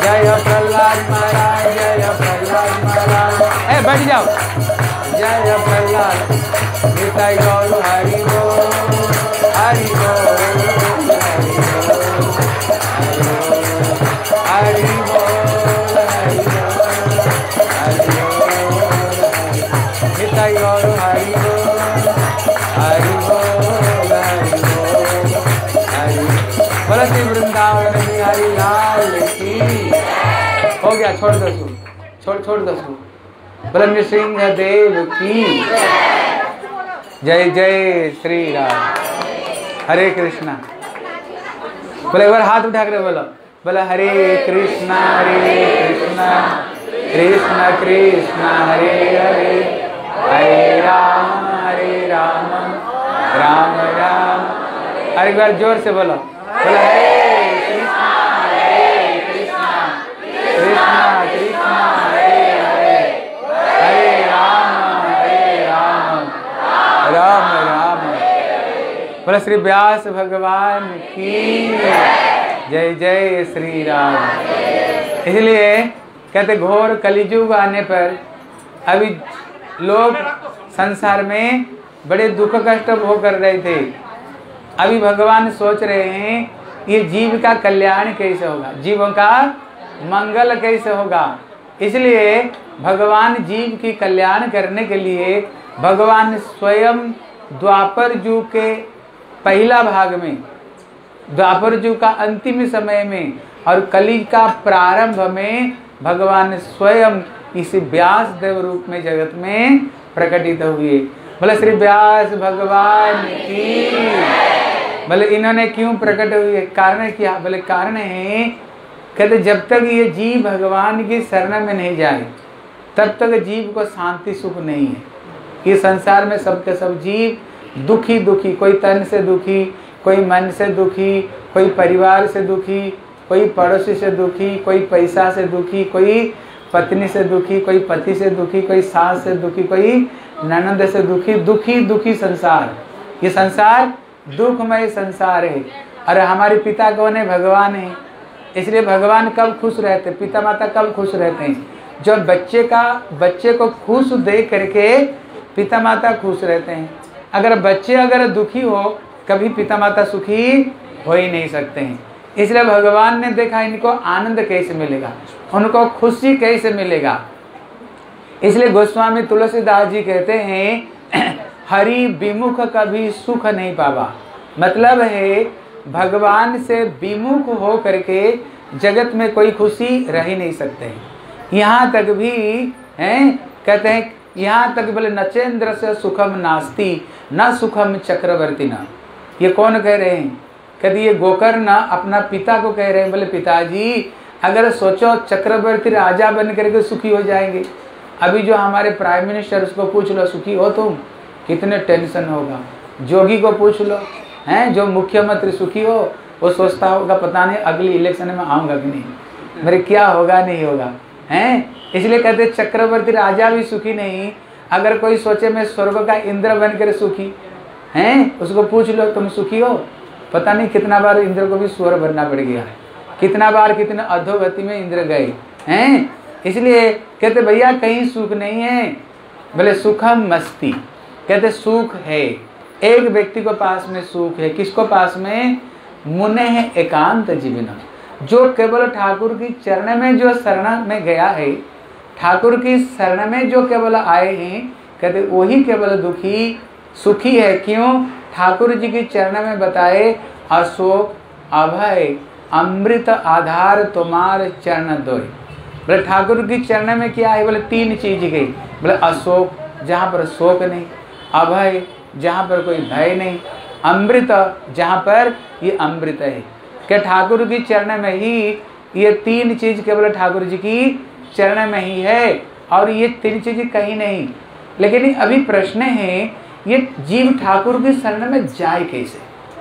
जय प्रहलाद महाराज, जय प्रहलाद महाराज। बैठ जाओ। जय प्रहलाद निताई गौर हरि बोल, हरि बोल, हरि बोल, हरि बोल, निताई गौर हरि बोल, हरि बोल, हरि बोल, हरि बोल। श्री वृंदावन बिहारी लाल की। हो गया, छोड़ दो सु, छोड़ दो सु। बोले नृसिंह देव की जय। जय श्री राम। हरे कृष्णा। बोले एक बार हाथ उठा कर बोलो। बोले हरे कृष्णा कृष्ण कृष्ण हरे हरे, हरे राम राम राम। और एक बार जोर से बोलो। बोले हरे कृष्णा कृष्ण कृष्ण हरे हरे, हरे राम राम राम। बोले श्री व्यास भगवान की जय। जय श्री राम। इसलिए कहते घोर कलियुग आने पर अभी लोग संसार में बड़े दुख कष्ट भोग कर रहे थे। अभी भगवान सोच रहे हैं ये जीव का कल्याण कैसे होगा, जीवों का मंगल कैसे होगा। इसलिए भगवान जीव की कल्याण करने के लिए भगवान स्वयं द्वापर युग के पहला भाग में, द्वापर युग का अंतिम समय में और कली का प्रारंभ में भगवान स्वयं इस व्यास देव रूप में जगत में प्रकटित हुए। बोले श्री व्यास भगवान की। बोले इन्होंने क्यों प्रकट हुए, कारण क्या? बोले कारण है, कहते जब तक ये जीव भगवान की शरण में नहीं जाए तब तक जीव को शांति सुख नहीं है। ये संसार में सबके सब जीव दुखी, कोई तन से दुखी, कोई मन से दुखी, कोई परिवार से दुखी, कोई पड़ोसी से दुखी, कोई पैसा से दुखी, कोई पत्नी से दुखी, कोई पति से दुखी, कोई सास से दुखी, कोई ननद से दुखी। दुखी संसार। ये संसार दुखमय संसार है। और हमारे पिता कौन है? भगवान है। इसलिए भगवान कब खुश रहते, पिता माता कब खुश रहते हैं? जब बच्चे को खुश देख करके पिता माता खुश रहते हैं। अगर बच्चे दुखी हो, कभी पिता माता सुखी हो ही नहीं सकते हैं। इसलिए भगवान ने देखा इनको आनंद कैसे मिलेगा, उनको खुशी कैसे मिलेगा। इसलिए गोस्वामी तुलसीदास जी कहते हैं हरि विमुख कभी सुख नहीं पावा। मतलब है भगवान से विमुख हो करके जगत में कोई खुशी रह ही नहीं सकते हैं। यहाँ तक भी हैं, कहते हैं यहाँ तक बोले नचेंद्र से सुखम नास्ति न सुखम चक्रवर्ती न। ये कौन कह रहे हैं? कहते ये गोकर्ण अपना पिता को कह रहे हैं। बोले पिताजी अगर सोचो चक्रवर्ती राजा बन करके सुखी हो जाएंगे, अभी जो हमारे प्राइम मिनिस्टर उसको पूछ लो सुखी हो तुम, कितने टेंशन होगा। जोगी को पूछ लो, हैं जो मुख्यमंत्री सुखी हो, वो सोचता होगा पता नहीं अगली इलेक्शन में आऊँगा कि नहीं, मेरे क्या होगा नहीं होगा, हैं। इसलिए कहते चक्रवर्ती राजा भी सुखी नहीं। अगर कोई सोचे मैं स्वर्ग का इंद्र बनकर सुखी, हैं, उसको पूछ लो तुम सुखी हो, पता नहीं कितना बार इंद्र को भी स्वर भरना पड़ गया है, कितना बार कितने अधोगति में इंद्र गए, हैं। इसलिए कहते भैया कहीं सुख नहीं है। बोले सुखम मस्ती, कहते सुख है एक व्यक्ति को पास में सुख है। किसको पास में? मुने है एकांत जीवनम, जो केवल ठाकुर की चरण में जो शरण में गया है, ठाकुर की शरण में जो केवल आए हैं, कहते वही केवल दुखी सुखी है। क्यों? ठाकुर जी की चरण में बताए अशोक अभय अमृत आधार तुम्हार चरण दोय। बोले ठाकुर की चरण में क्या है? बोले तीन चीज गई। बोले अशोक जहाँ पर शोक नहीं, अभय जहाँ पर कोई भय नहीं, अमृत जहाँ पर ये अमृत है। क्या ठाकुर की चरण में ही ये तीन चीज केवल ठाकुर जी की चरण में ही है, और ये तीन चीज कहीं नहीं। लेकिन अभी प्रश्न है ये जीव ठाकुर की शरण में जाए कैसे?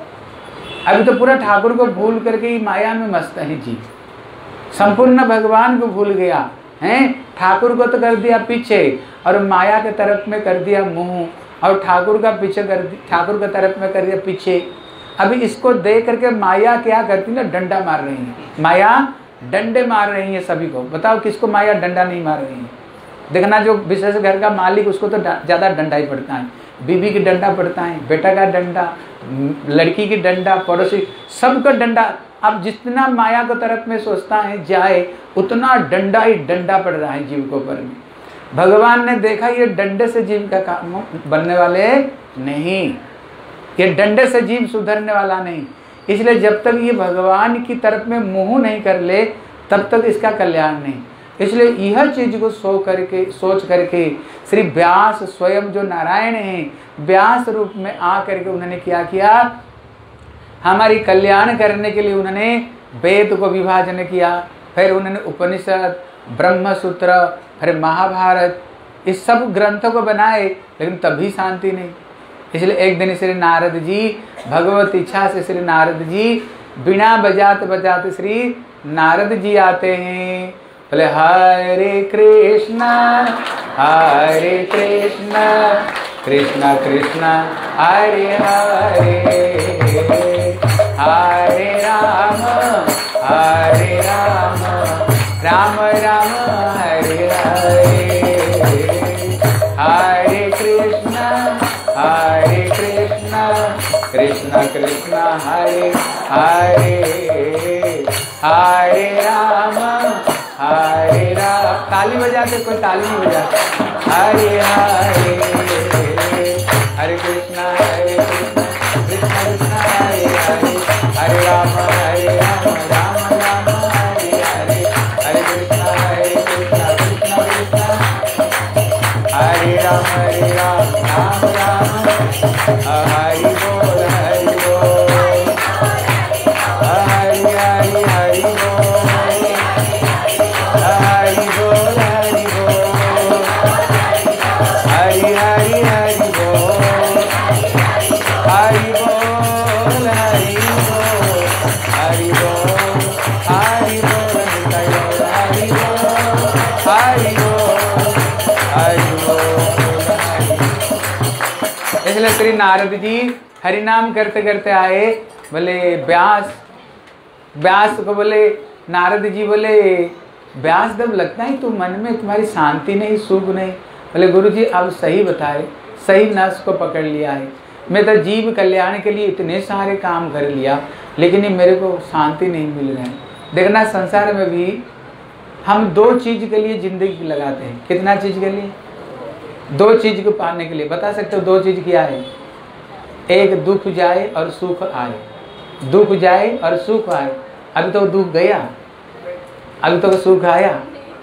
अभी तो पूरा ठाकुर को भूल करके माया में मस्त है जीव, संपूर्ण भगवान को भूल गया है। ठाकुर को तो कर दिया पीछे और माया के तरफ में कर दिया मुंह, और ठाकुर का पीछे कर ठाकुर के तरफ में कर दिया पीछे। अभी इसको देख करके माया क्या करती ना, डंडा मार रही है। माया डंडे मार रही है सभी को। बताओ किसको माया डंडा नहीं मार रही है? देखना जो विशेष घर का मालिक उसको तो ज़्यादा डंडा ही पड़ता है, बीवी की डंडा पड़ता है, बेटा का डंडा, लड़की की डंडा, पड़ोसी, सबका डंडा। अब जितना माया को तरफ में सोचता है जाए उतना डंडा ही डंडा पड़ रहा है जीव को ऊपर में। भगवान ने देखा ये डंडे से जीव का काम बनने वाले नहीं, ये डंडे से जीव सुधरने वाला नहीं। इसलिए जब तक ये भगवान की तरफ में मुंह नहीं कर ले तब तक इसका कल्याण नहीं। इसलिए यह चीज को सोच करके श्री व्यास स्वयं जो नारायण हैं, व्यास रूप में आ करके उन्होंने क्या किया, हमारी कल्याण करने के लिए उन्होंने वेद को विभाजन किया, फिर उन्होंने उपनिषद, ब्रह्म सूत्र, फिर महाभारत, इस सब ग्रंथों को बनाए, लेकिन तभी शांति नहीं। इसलिए एक दिन श्री नारद जी, भगवत इच्छा से श्री नारद जी बिना बजाते बजाते श्री नारद जी आते हैं, बोले हरे कृष्णा कृष्णा कृष्णा हरे हरे, हरे राम राम राम हरे हरे, हरे कृष्णा कृष्णा कृष्णा हरे हरे, हरे राम ताली बजाते, कोई ताली नहीं बजाते, हरे हरे, हरे कृष्णा कृष्णा कृष्णा हरे हरे, हरे राम राम राम हरे हरे, हरे कृष्णा कृष्णा कृष्णा हरे राम राम राम हरि बोल हरि बोल, हरि हरि हरि बोल, हरि बोल हरि बोल, हरि हरि हरि बोल, हरि बोल हरि बोल, हरि बोल हरि बोल, हरि बोल हरि बोल, हरि बोल। इसलिए श्री नारद जी हरि नाम करते करते आए, बोले व्यास को बोले, नारद जी बोले व्यास देव लगता है तुम मन में तुम्हारी शांति नहीं, सुख नहीं। बोले गुरु जी अब सही बताए, सही नस को पकड़ लिया है। मैं तो जीव कल्याण के लिए इतने सारे काम कर लिया, लेकिन ये मेरे को शांति नहीं मिल रहा है। देखना संसार में भी हम दो चीज के लिए जिंदगी लगाते हैं। कितना चीज के लिए? दो चीज को पाने के लिए। बता सकते हो दो चीज क्या है? एक दुख जाए और सुख आए, दुख जाए और सुख आए। अभी तो दुख गया, अभी तो सुख आया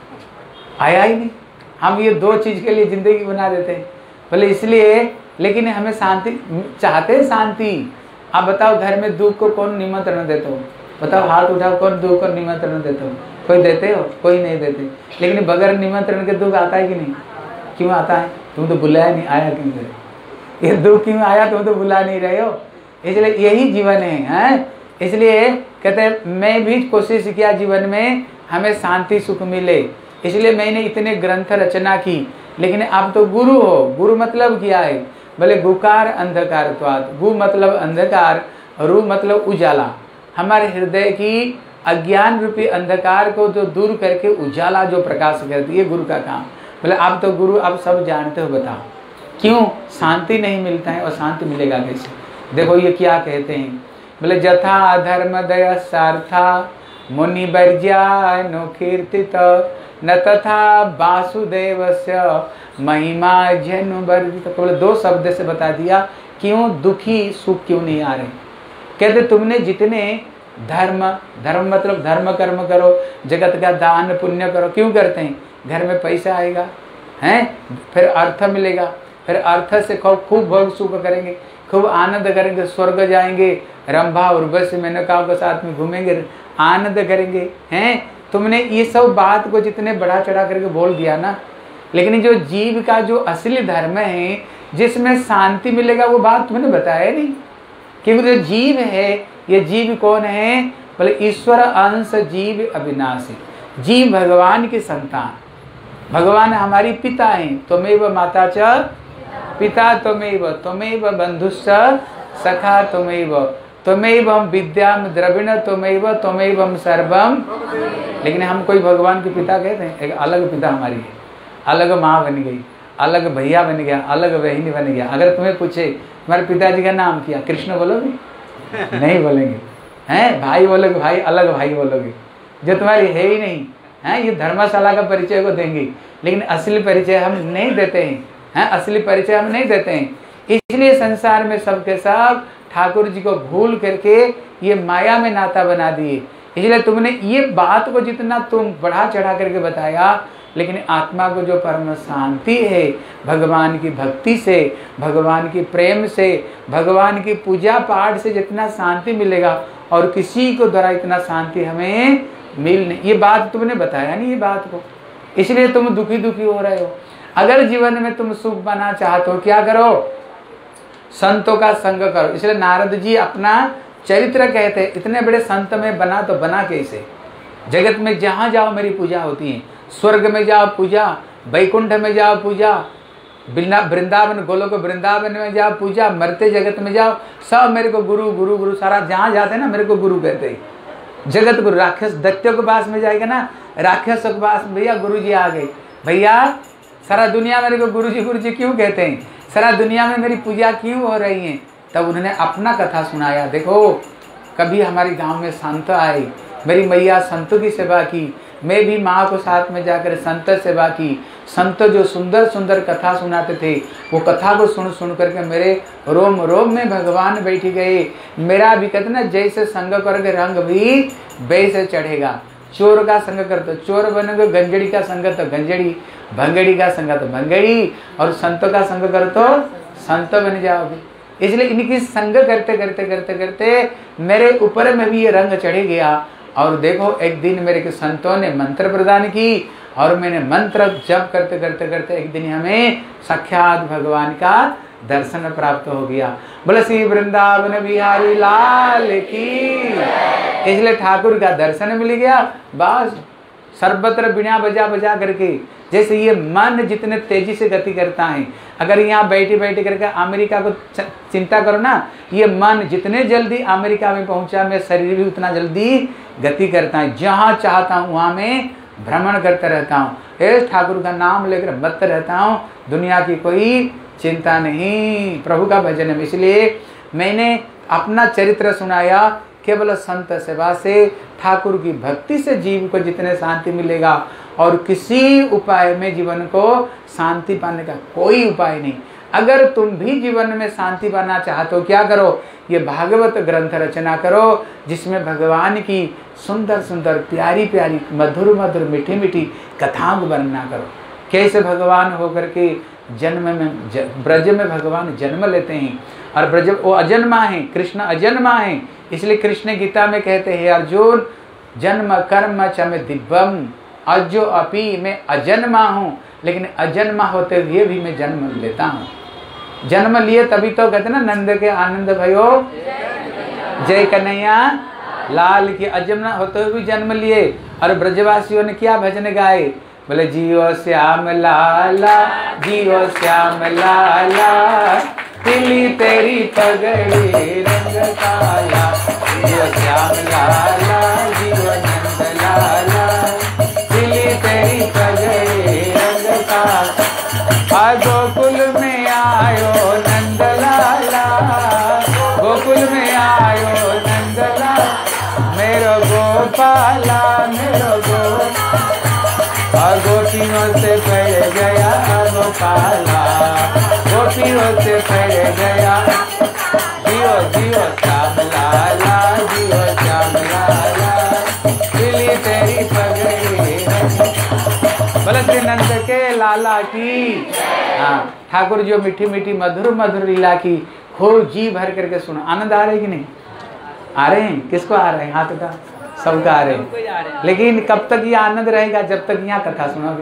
ही नहीं। हम ये दो चीज के लिए जिंदगी बना देते हैं। बोले इसलिए, लेकिन हमें शांति चाहते हैं, शांति। आप बताओ घर में दुख को कौन निमंत्रण देते हो? बताओ हाथ उठाओ, कौन दुख को निमंत्रण देते हो? कोई देते हो? कोई नहीं देते। लेकिन बगैर निमंत्रण के दुख आता है कि नहीं? क्यों आता है? तुम तो बुलाया नहीं, आया क्यों करे? ये दुख क्यों आया? तुम तो बुला नहीं रहे हो। इसलिए यही जीवन है। इसलिए कहते हैं मैं भी कोशिश किया जीवन में हमें शांति सुख मिले, इसलिए मैंने इतने ग्रंथ रचना की। लेकिन आप तो गुरु हो। गुरु मतलब क्या है? बोले गुकार अंधकारत्वात्। गु मतलब अंधकार, रु मतलब उजाला। हमारे हृदय की अज्ञान रूपी अंधकार को जो दूर करके उजाला जो प्रकाश करती है, गुरु का काम। बोले आप तो गुरु, आप सब जानते हो, बताओ क्यों शांति नहीं मिलता है? और शांति मिलेगा कैसे? देखो ये क्या कहते हैं, बोले जथा धर्म दया सार्था मुनि वर्ज्यानो कीर्तित न तथा वासुदेवस्य महिमा जनु वर्जित। बोले दो शब्द से बता दिया क्यों दुखी सुख क्यों नहीं आ रहे। कहते तुमने जितने धर्म मतलब धर्म कर्म करो, जगत का दान पुण्य करो। क्यों करते हैं? घर में पैसा आएगा, हैं, फिर अर्थ मिलेगा, फिर अर्थ से खूब भोग सुख करेंगे, खूब आनंद करेंगे, स्वर्ग जाएंगे, रंभा उर्वशी मेनकाओं के साथ में घूमेंगे, आनंद करेंगे, हैं। तुमने ये सब बात को जितने बढ़ा चढ़ा करके बोल दिया ना, लेकिन जो जीव का जो असली धर्म है जिसमें शांति मिलेगा वो बात तुमने बताया नहीं। क्योंकि जो जीव है, ये जीव कौन है? बोले ईश्वर अंश जीव अविनाशी। जीव भगवान की संतान, भगवान हमारी पिता हैं। त्वमेव माता च पिता त्वमेव, त्वमेव बंधुश्च सखा त्वमेव, त्वमेव विद्याम द्रविण त्वमेव, त्वमेव सर्वम लेकिन हम कोई भगवान के पिता कहते हैं? एक अलग पिता हमारी है, अलग माँ बन गई, अलग भैया बन गया, अलग बहनी बन गया। अगर तुम्हें पूछे तुम्हारे पिताजी का नाम क्या, कृष्ण बोलोगे? नहीं बोलेंगे। हैं भाई बोलोगे, भाई अलग भाई बोलोगे, जो तुम्हारी है ही नहीं। हैं ये धर्मशाला का परिचय को देंगे, लेकिन असली परिचय हम नहीं देते हैं। हैं असली परिचय हम नहीं देते हैं। इसलिए संसार में सबके सब ठाकुर जी को भूल करके ये माया में नाता बना दिए। इसलिए तुमने ये बात को जितना तुम बढ़ा चढ़ा करके बताया, लेकिन आत्मा को जो परम शांति है भगवान की भक्ति से, भगवान की प्रेम से, भगवान की पूजा पाठ से जितना शांति मिलेगा, और किसी को द्वारा इतना शांति हमें मिल नहीं। ये बात तुमने बताया नहीं, ये बात को, इसलिए तुम दुखी दुखी हो रहे हो। अगर जीवन में तुम सुख पाना चाहते हो, क्या करो? संतों का संग करो। इसलिए नारद जी अपना चरित्र कहते हैं, इतने बड़े संत में बना तो बना कैसे? जगत में जहाँ जाओ मेरी पूजा होती है, स्वर्ग में जाओ पूजा, वैकुंठ में जाओ पूजा, वृंदावन गोलोक वृंदावन में जाओ पूजा, मरते जगत में जाओ, सब मेरे को गुरु गुरु गुरु, सारा जहाँ जाते हैं ना मेरे को गुरु कहते हैं। जगत गुरु, राक्षस दैत्यों के पास में जाएगा ना, राक्षस के पास भैया गुरु जी आ गए, भैया सारा दुनिया मेरे को गुरु जी क्यों कहते हैं, सारा दुनिया में मेरी पूजा क्यों हो रही है? तब उन्होंने अपना कथा सुनाया। देखो कभी हमारे गांव में संत आए, मेरी मैया संतों की सेवा की, मैं भी माँ को साथ में जाकर संत सेवा की। संत जो सुंदर सुंदर कथा सुनाते थे, वो कथा को सुन सुन करके मेरे रोम रोम में भगवान बैठ गए। मेरा भी कहते ना, जैसे संग करके रंग भी वैसे चढ़ेगा। चोर का संग कर तो चोर बनोगे, गंजड़ी का संग तो गंजड़ी, भंगड़ी का संग तो भंगड़ी, और संत का संग कर तो संत बन जाओगे। इसलिए इनकी संग करते करते करते करते मेरे ऊपर में भी ये रंग चढ़ गया। और देखो एक दिन मेरे के संतों ने मंत्र प्रदान की, और मैंने मंत्र जप करते करते करते एक दिन हमें साक्षात भगवान का दर्शन प्राप्त हो गया। बोले श्री वृंदावन बिहारी लाल की। इसलिए ठाकुर का दर्शन मिल गया। बस सर्वत्र बिना बजा बजा करके, जैसे ये मन जितने तेजी से गति करता है, अगर यहाँ बैठे बैठे करके अमेरिका को चिंता करो ना, ये मन जितने जल्दी अमेरिका में पहुंचा, मैं शरीर भी उतना जल्दी गति करता है। जहाँ चाहता हूँ वहाँ मैं भ्रमण करता रहता हूँ, इस ठाकुर का नाम लेकर मत रहता हूँ, दुनिया की कोई चिंता नहीं, प्रभु का भजन में। इसलिए मैंने अपना चरित्र सुनाया। केवल संत सेवा से, ठाकुर की भक्ति से जीव को जितने शांति मिलेगा, और किसी उपाय में जीवन को शांति पाने का कोई उपाय नहीं। अगर तुम भी जीवन में शांति पाना चाहते हो, क्या करो? ये भागवत ग्रंथ रचना करो, जिसमें भगवान की सुंदर सुंदर प्यारी प्यारी मधुर मधुर मीठी मीठी कथाओं को वर्णना करो। कैसे भगवान होकर के जन्म में ब्रज में भगवान जन्म लेते हैं, और ब्रज वो अजन्मा है, कृष्ण अजन्मा है। इसलिए कृष्ण गीता में कहते हैं, अर्जुन जन्म कर्म च में दिव्यम, अजो अपि मैं अजन्मा हूँ, लेकिन अजन्मा होते हुए भी मैं जन्म लेता हूँ। जन्म लिए तभी तो कहते ना, नंद के आनंद भयो जय कन्हैया लाल की। अजन्मा होते हुए भी जन्म लिए। और ब्रजवासियों ने क्या भजन गाए? बोले जियो श्याम लाला, जियो श्याम लाला, तिली तेरी पगड़ी रंग काला, जियो श्याम लाला, जियो नंद लाला, तिली तेरी पगड़ी रंग काला। गोकुल में आयो नंद लाला, गोकुल में आयो नंद लाला, मेरो गोपाला मेरो गोपाला, गोपियों से पड़ गया गोपाला, गोपियों से पड़ गया। जियो जियो श्याम लाला, जियो श्याम लाला, तिली तेरी पगड़ी। बोले श्री नंद के लाला की। हाँ, ठाकुर जो मीठी मीठी मधुर मधुर लीला की खूब जी भर करके सुनो। आनंद आ रहे कि नहीं आ रहे हैं? किसको आ रहे हैं? हाथ उठा। सबका आ रहे हैं। लेकिन कब तक ये आनंद रहेगा? जब तक यहाँ कथा सुनोगे।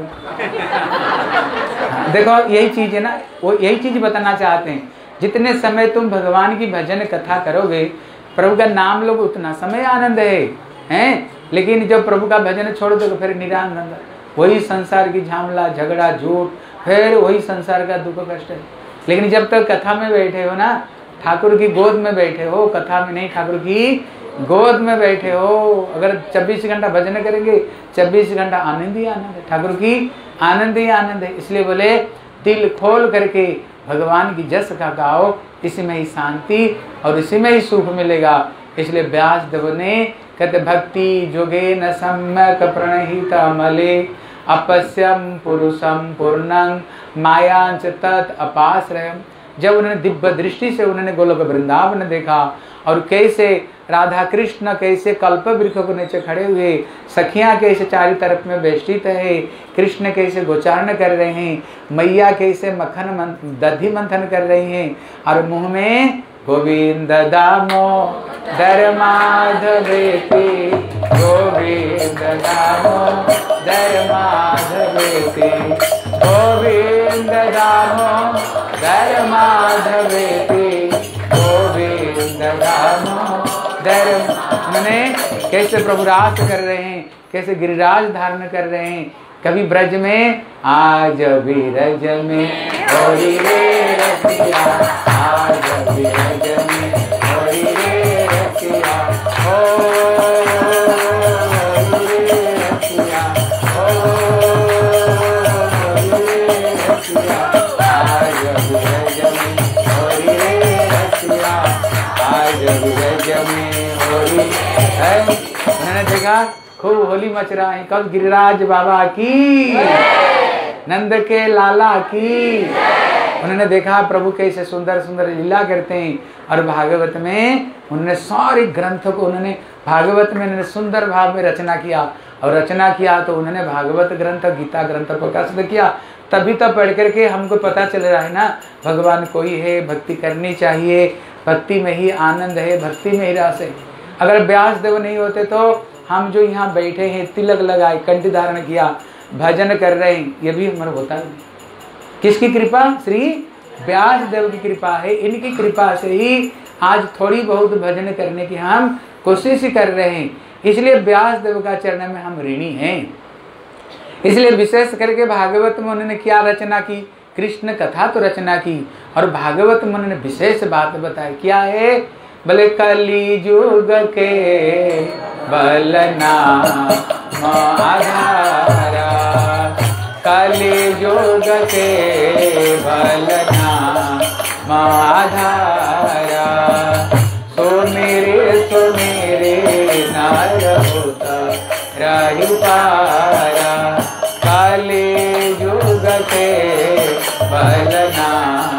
देखो यही चीज है ना, वो यही चीज बताना चाहते हैं। जितने समय तुम भगवान की भजन कथा करोगे, प्रभु का नाम लोग, उतना समय आनंद है। लेकिन जब प्रभु का भजन छोड़ दो फिर निरानंद, वही संसार की झामला झगड़ा झूठ, फिर वही संसार का दुख कष्ट है। लेकिन जब तक कथा में बैठे हो ना, ठाकुर की गोद में बैठे हो, कथा में नहीं, ठाकुर की गोद में बैठे हो। अगर 24 घंटा भजन करेंगे 24 घंटा आनंद ही आनंद है, ठाकुर की आनंद ही आनंद है। इसलिए बोले दिल खोल करके भगवान की जस का गाओ, इसी में ही शांति और इसी में ही सुख मिलेगा। इसलिए व्यास देव ने कहते भक्ति जोगे न सम्यक प्रणहित मले अपश्यम पुरुषम पूर्णं मायांच तत् अपाश्रयम्। जब उन्होंने दिव्य दृष्टि से उन्होंने गोलोक वृंदावन देखा और कैसे राधा कृष्ण कैसे कल्प वृक्ष को नीचे खड़े हुए, सखियां कैसे चारों तरफ में बेष्टित है, कृष्ण कैसे गोचारण कर रहे हैं, मैया कैसे दधि मंथन कर रही हैं और मुंह में गोविंद दामोदर माधवेति, गोविंद दामोदर माधवेति, गोविंद दामोदर माधवेति, गोविंद दामोदर। मैंने कैसे प्रभु रास कर रहे हैं, कैसे गिरिराज धारण कर रहे हैं। कभी ब्रज में आज बिरज में होरी रे रसिया, आज बिरज में होरी रे रसिया, हो होरी रे रसिया, हो होरी रे रसिया, आज बिरज में होरी रे रसिया, आज बिरज में होरी है। मैंने देखा खूब होली मच रहा है। कब गिरिराज बाबा की, नंद के लाला की। उन्होंने देखा प्रभु कैसे सुंदर सुंदर लीला करते हैं और भागवत में उन्होंने सारे ग्रंथ को उन्होंने भागवत में उन्होंने सुंदर भाव में रचना किया और रचना किया तो उन्होंने भागवत ग्रंथ गीता ग्रंथ प्रकाशित किया। तभी तो पढ़ करके हमको पता चल रहा है ना भगवान कोई है, भक्ति करनी चाहिए, भक्ति में ही आनंद है, भक्ति में ही रस है। अगर व्यास देव नहीं होते तो हम जो यहाँ बैठे हैं, तिलक लगाए, कंठी धारण किया, भजन कर रहे हैं, ये भी हमारा होता नहीं। किसकी कृपा? श्री व्यास देव की कृपा है। इनकी कृपा से ही आज थोड़ी बहुत भजन करने की हम कोशिश कर रहे हैं। इसलिए व्यास देव का चरण में हम ऋणी हैं। इसलिए विशेष करके भागवत में उन्होंने क्या रचना की? कृष्ण कथा तो रचना की और भागवत में उन्होंने विशेष बात बताई। क्या है? भले कली युग के बलना आधारा, कली युग के बलना आधारा, सुमेरे नार होता रही पारा, कली युग के बलना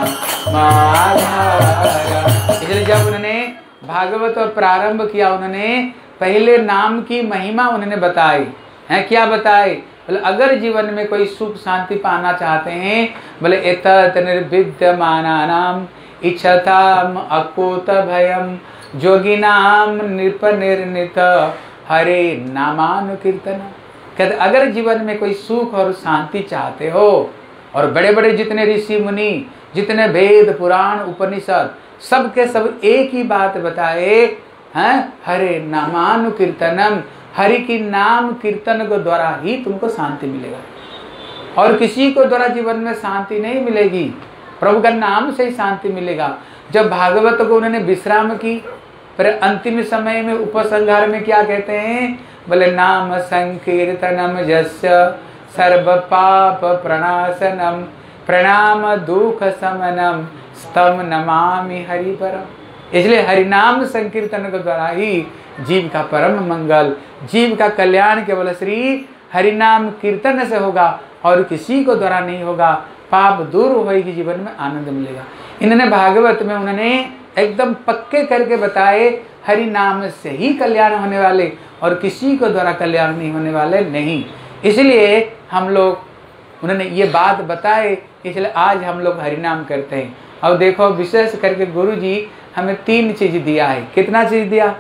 आधारा। इसलिए जब उन्होंने भागवत प्रारंभ किया, उन्होंने पहले नाम की महिमा उन्होंने बताई है। क्या बताए? बोले अगर जीवन में कोई सुख शांति पाना चाहते हैं, बोले एतत् निर्विद्यमानानाम इच्छताम अकुत भयम जोगिनाम नृपनिर्णित हरे नामानुकीर्तन। कहते अगर जीवन में कोई सुख और शांति चाहते हो, और बड़े बड़े जितने ऋषि मुनि, जितने वेद पुराण उपनिषद सब के सब एक ही बात बताए हैं, हरे नामानुकीर्तनम, हरि की नाम कीर्तन को द्वारा ही तुमको शांति मिलेगा। और किसी को द्वारा जीवन में शांति नहीं मिलेगी, प्रभु का नाम से ही शांति मिलेगा। जब भागवत को उन्होंने विश्राम की, फिर अंतिम समय में उपसंहार में क्या कहते हैं? बोले नाम संकीर्तनम यस्य सर्व पाप प्रणाशनम प्रणाम दुख समनम स्तम नमामि हरि परम। इसलिए हरिनाम संकीर्तन के द्वारा ही जीव का परम मंगल, जीव का कल्याण केवल श्री हरिनाम कीर्तन से होगा और किसी को द्वारा नहीं होगा। पाप दूर होएगी, जीवन में आनंद मिलेगा। इन्होंने भागवत में उन्होंने एकदम पक्के करके बताए हरि नाम से ही कल्याण होने वाले और किसी को द्वारा कल्याण नहीं होने वाले नहीं। इसलिए हम लोग उन्होंने ये बात बताए, इसलिए आज हम लोग हरिनाम करते हैं। और देखो विशेष करके गुरु जी हमें 3 चीज दिया है। कितना चीज दिया?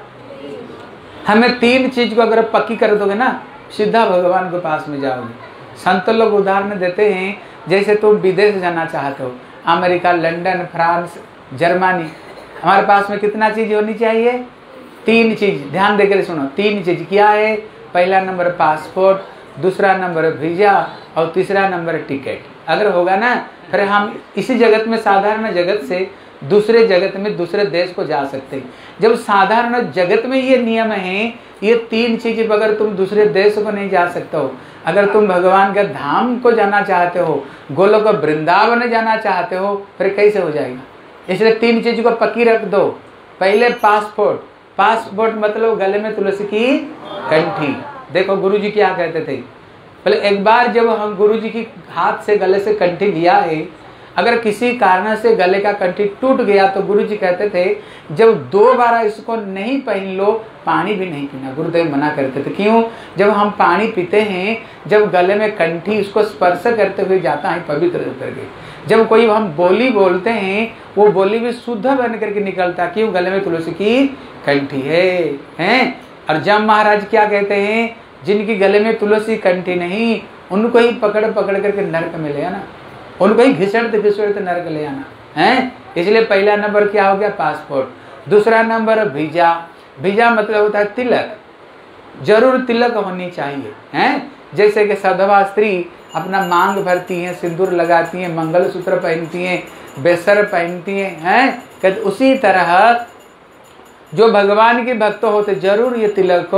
हमें 3 चीज को अगर पक्की कर दोगे ना, सीधा भगवान के पास में जाओगे। संत लोग उदाहरण देते हैं, जैसे तुम विदेश जाना चाहते हो, अमेरिका, लंदन, फ्रांस, जर्मनी, हमारे पास में कितना चीज होनी चाहिए? 3 चीज। ध्यान देकर सुनो, 3 चीज क्या है? पहला नंबर पासपोर्ट, दूसरा नंबर वीजा और तीसरा नंबर टिकट। अगर होगा ना, फिर हम इसी जगत में, साधारण जगत से दूसरे जगत में, दूसरे देश को जा सकते हैं। जब साधारण जगत में ये नियम है, ये 3 चीज बगैर तुम दूसरे देश को नहीं जा सकते हो। अगर तुम भगवान के धाम को जाना चाहते हो, गोलोक वृंदावन जाना चाहते हो, फिर कैसे हो जाएगा? इसलिए 3 चीज को पक्की रख दो। पहले पासपोर्ट। पासपोर्ट मतलब गले में तुलसी की कंठी। देखो गुरुजी क्या कहते थे, पहले एक बार जब हम गुरुजी की हाथ से गले से कंठी लिया है, अगर किसी कारण से गले का कंठी टूट गया तो गुरुजी कहते थे जब 2 बार इसको नहीं पहन लो, पानी भी नहीं पीना। गुरुदेव मना करते थे। क्यों? जब हम पानी पीते हैं, जब गले में कंठी उसको स्पर्श करते हुए जाता है पवित्र करके, जब कोई हम बोली बोलते हैं, वो बोली भी शुद्ध बन करके निकलता। क्यों? गले में तुलसी की कंठी है। और जब महाराज क्या कहते हैं, जिनकी गले में तुलसी कंठी नहीं, उनको ही पकड़ पकड़ करके नरक में ले आना, उनको ही घिसड़ते घिसड़ते नरक ले आना है। इसलिए पहला नंबर क्या हो गया? पासपोर्ट। दूसरा नंबर वीजा। वीजा मतलब होता है तिलक। जरूर तिलक होनी चाहिए हैं। जैसे कि सधवा स्त्री अपना मांग भरती हैं, सिंदूर लगाती हैं, मंगलसूत्र पहनती हैं, बेसर पहनती हैं, उसी तरह जो भगवान के भक्त होते जरूर ये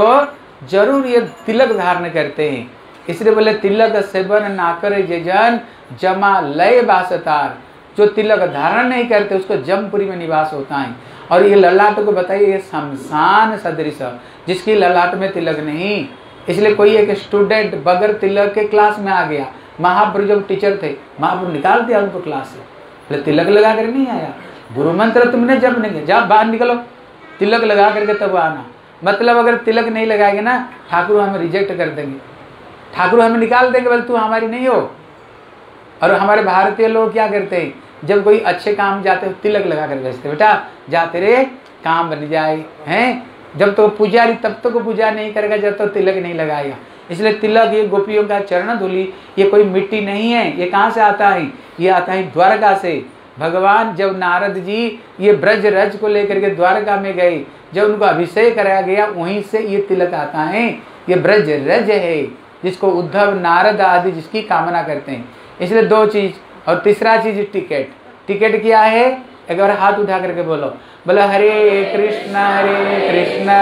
तिलक धारण करते हैं। इसलिए बोले तिलक सेवन ना करे जे जन, जमा लय बासतार। जो तिलक धारण नहीं करते उसको जमपुरी में निवास होता है। और ये ललाट को बताइए, ये शमशान सदृश, जिसकी ललाट में तिलक नहीं। इसलिए कोई एक स्टूडेंट बगैर तिलक के क्लास में आ गया, महाप्रभु जब टीचर थे, महाप्रभु निकाल दिया उनको क्लास से, बोले तिलक लगा कर नहीं आया, गुरु मंत्र तुमने जब नहीं, जा बाहर निकलो, तिलक लगा करके तब आना। मतलब अगर तिलक नहीं लगाएंगे ना, ठाकुर हमें रिजेक्ट कर देंगे, ठाकुर हमें निकाल देंगे, बोले तू हमारी नहीं हो। और हमारे भारतीय लोग क्या करते हैं, जब कोई अच्छे काम जाते हो तिलक लगा कर भेजते, बेटा जा तेरे काम बन जाए हैं। जब तो पुजारी तब तक तो पूजा नहीं करेगा जब तक तो तिलक नहीं लगाएगा। इसलिए तिलक ये गोपियों का चरण धूलि, ये कोई मिट्टी नहीं है। ये कहाँ से आता है? ये आता है द्वारका से। भगवान जब नारद जी ये ब्रज रज को लेकर के द्वारका में गए, जब उनको अभिषेक कराया गया, वहीं से ये तिलक आता है। ये ब्रज रज है जिसको उद्धव नारद आदि जिसकी कामना करते हैं। इसलिए 2 चीज। और तीसरा चीज टिकट। टिकट क्या है? एक बार हाथ उठा करके बोलो, बोलो हरे कृष्ण कृष्ण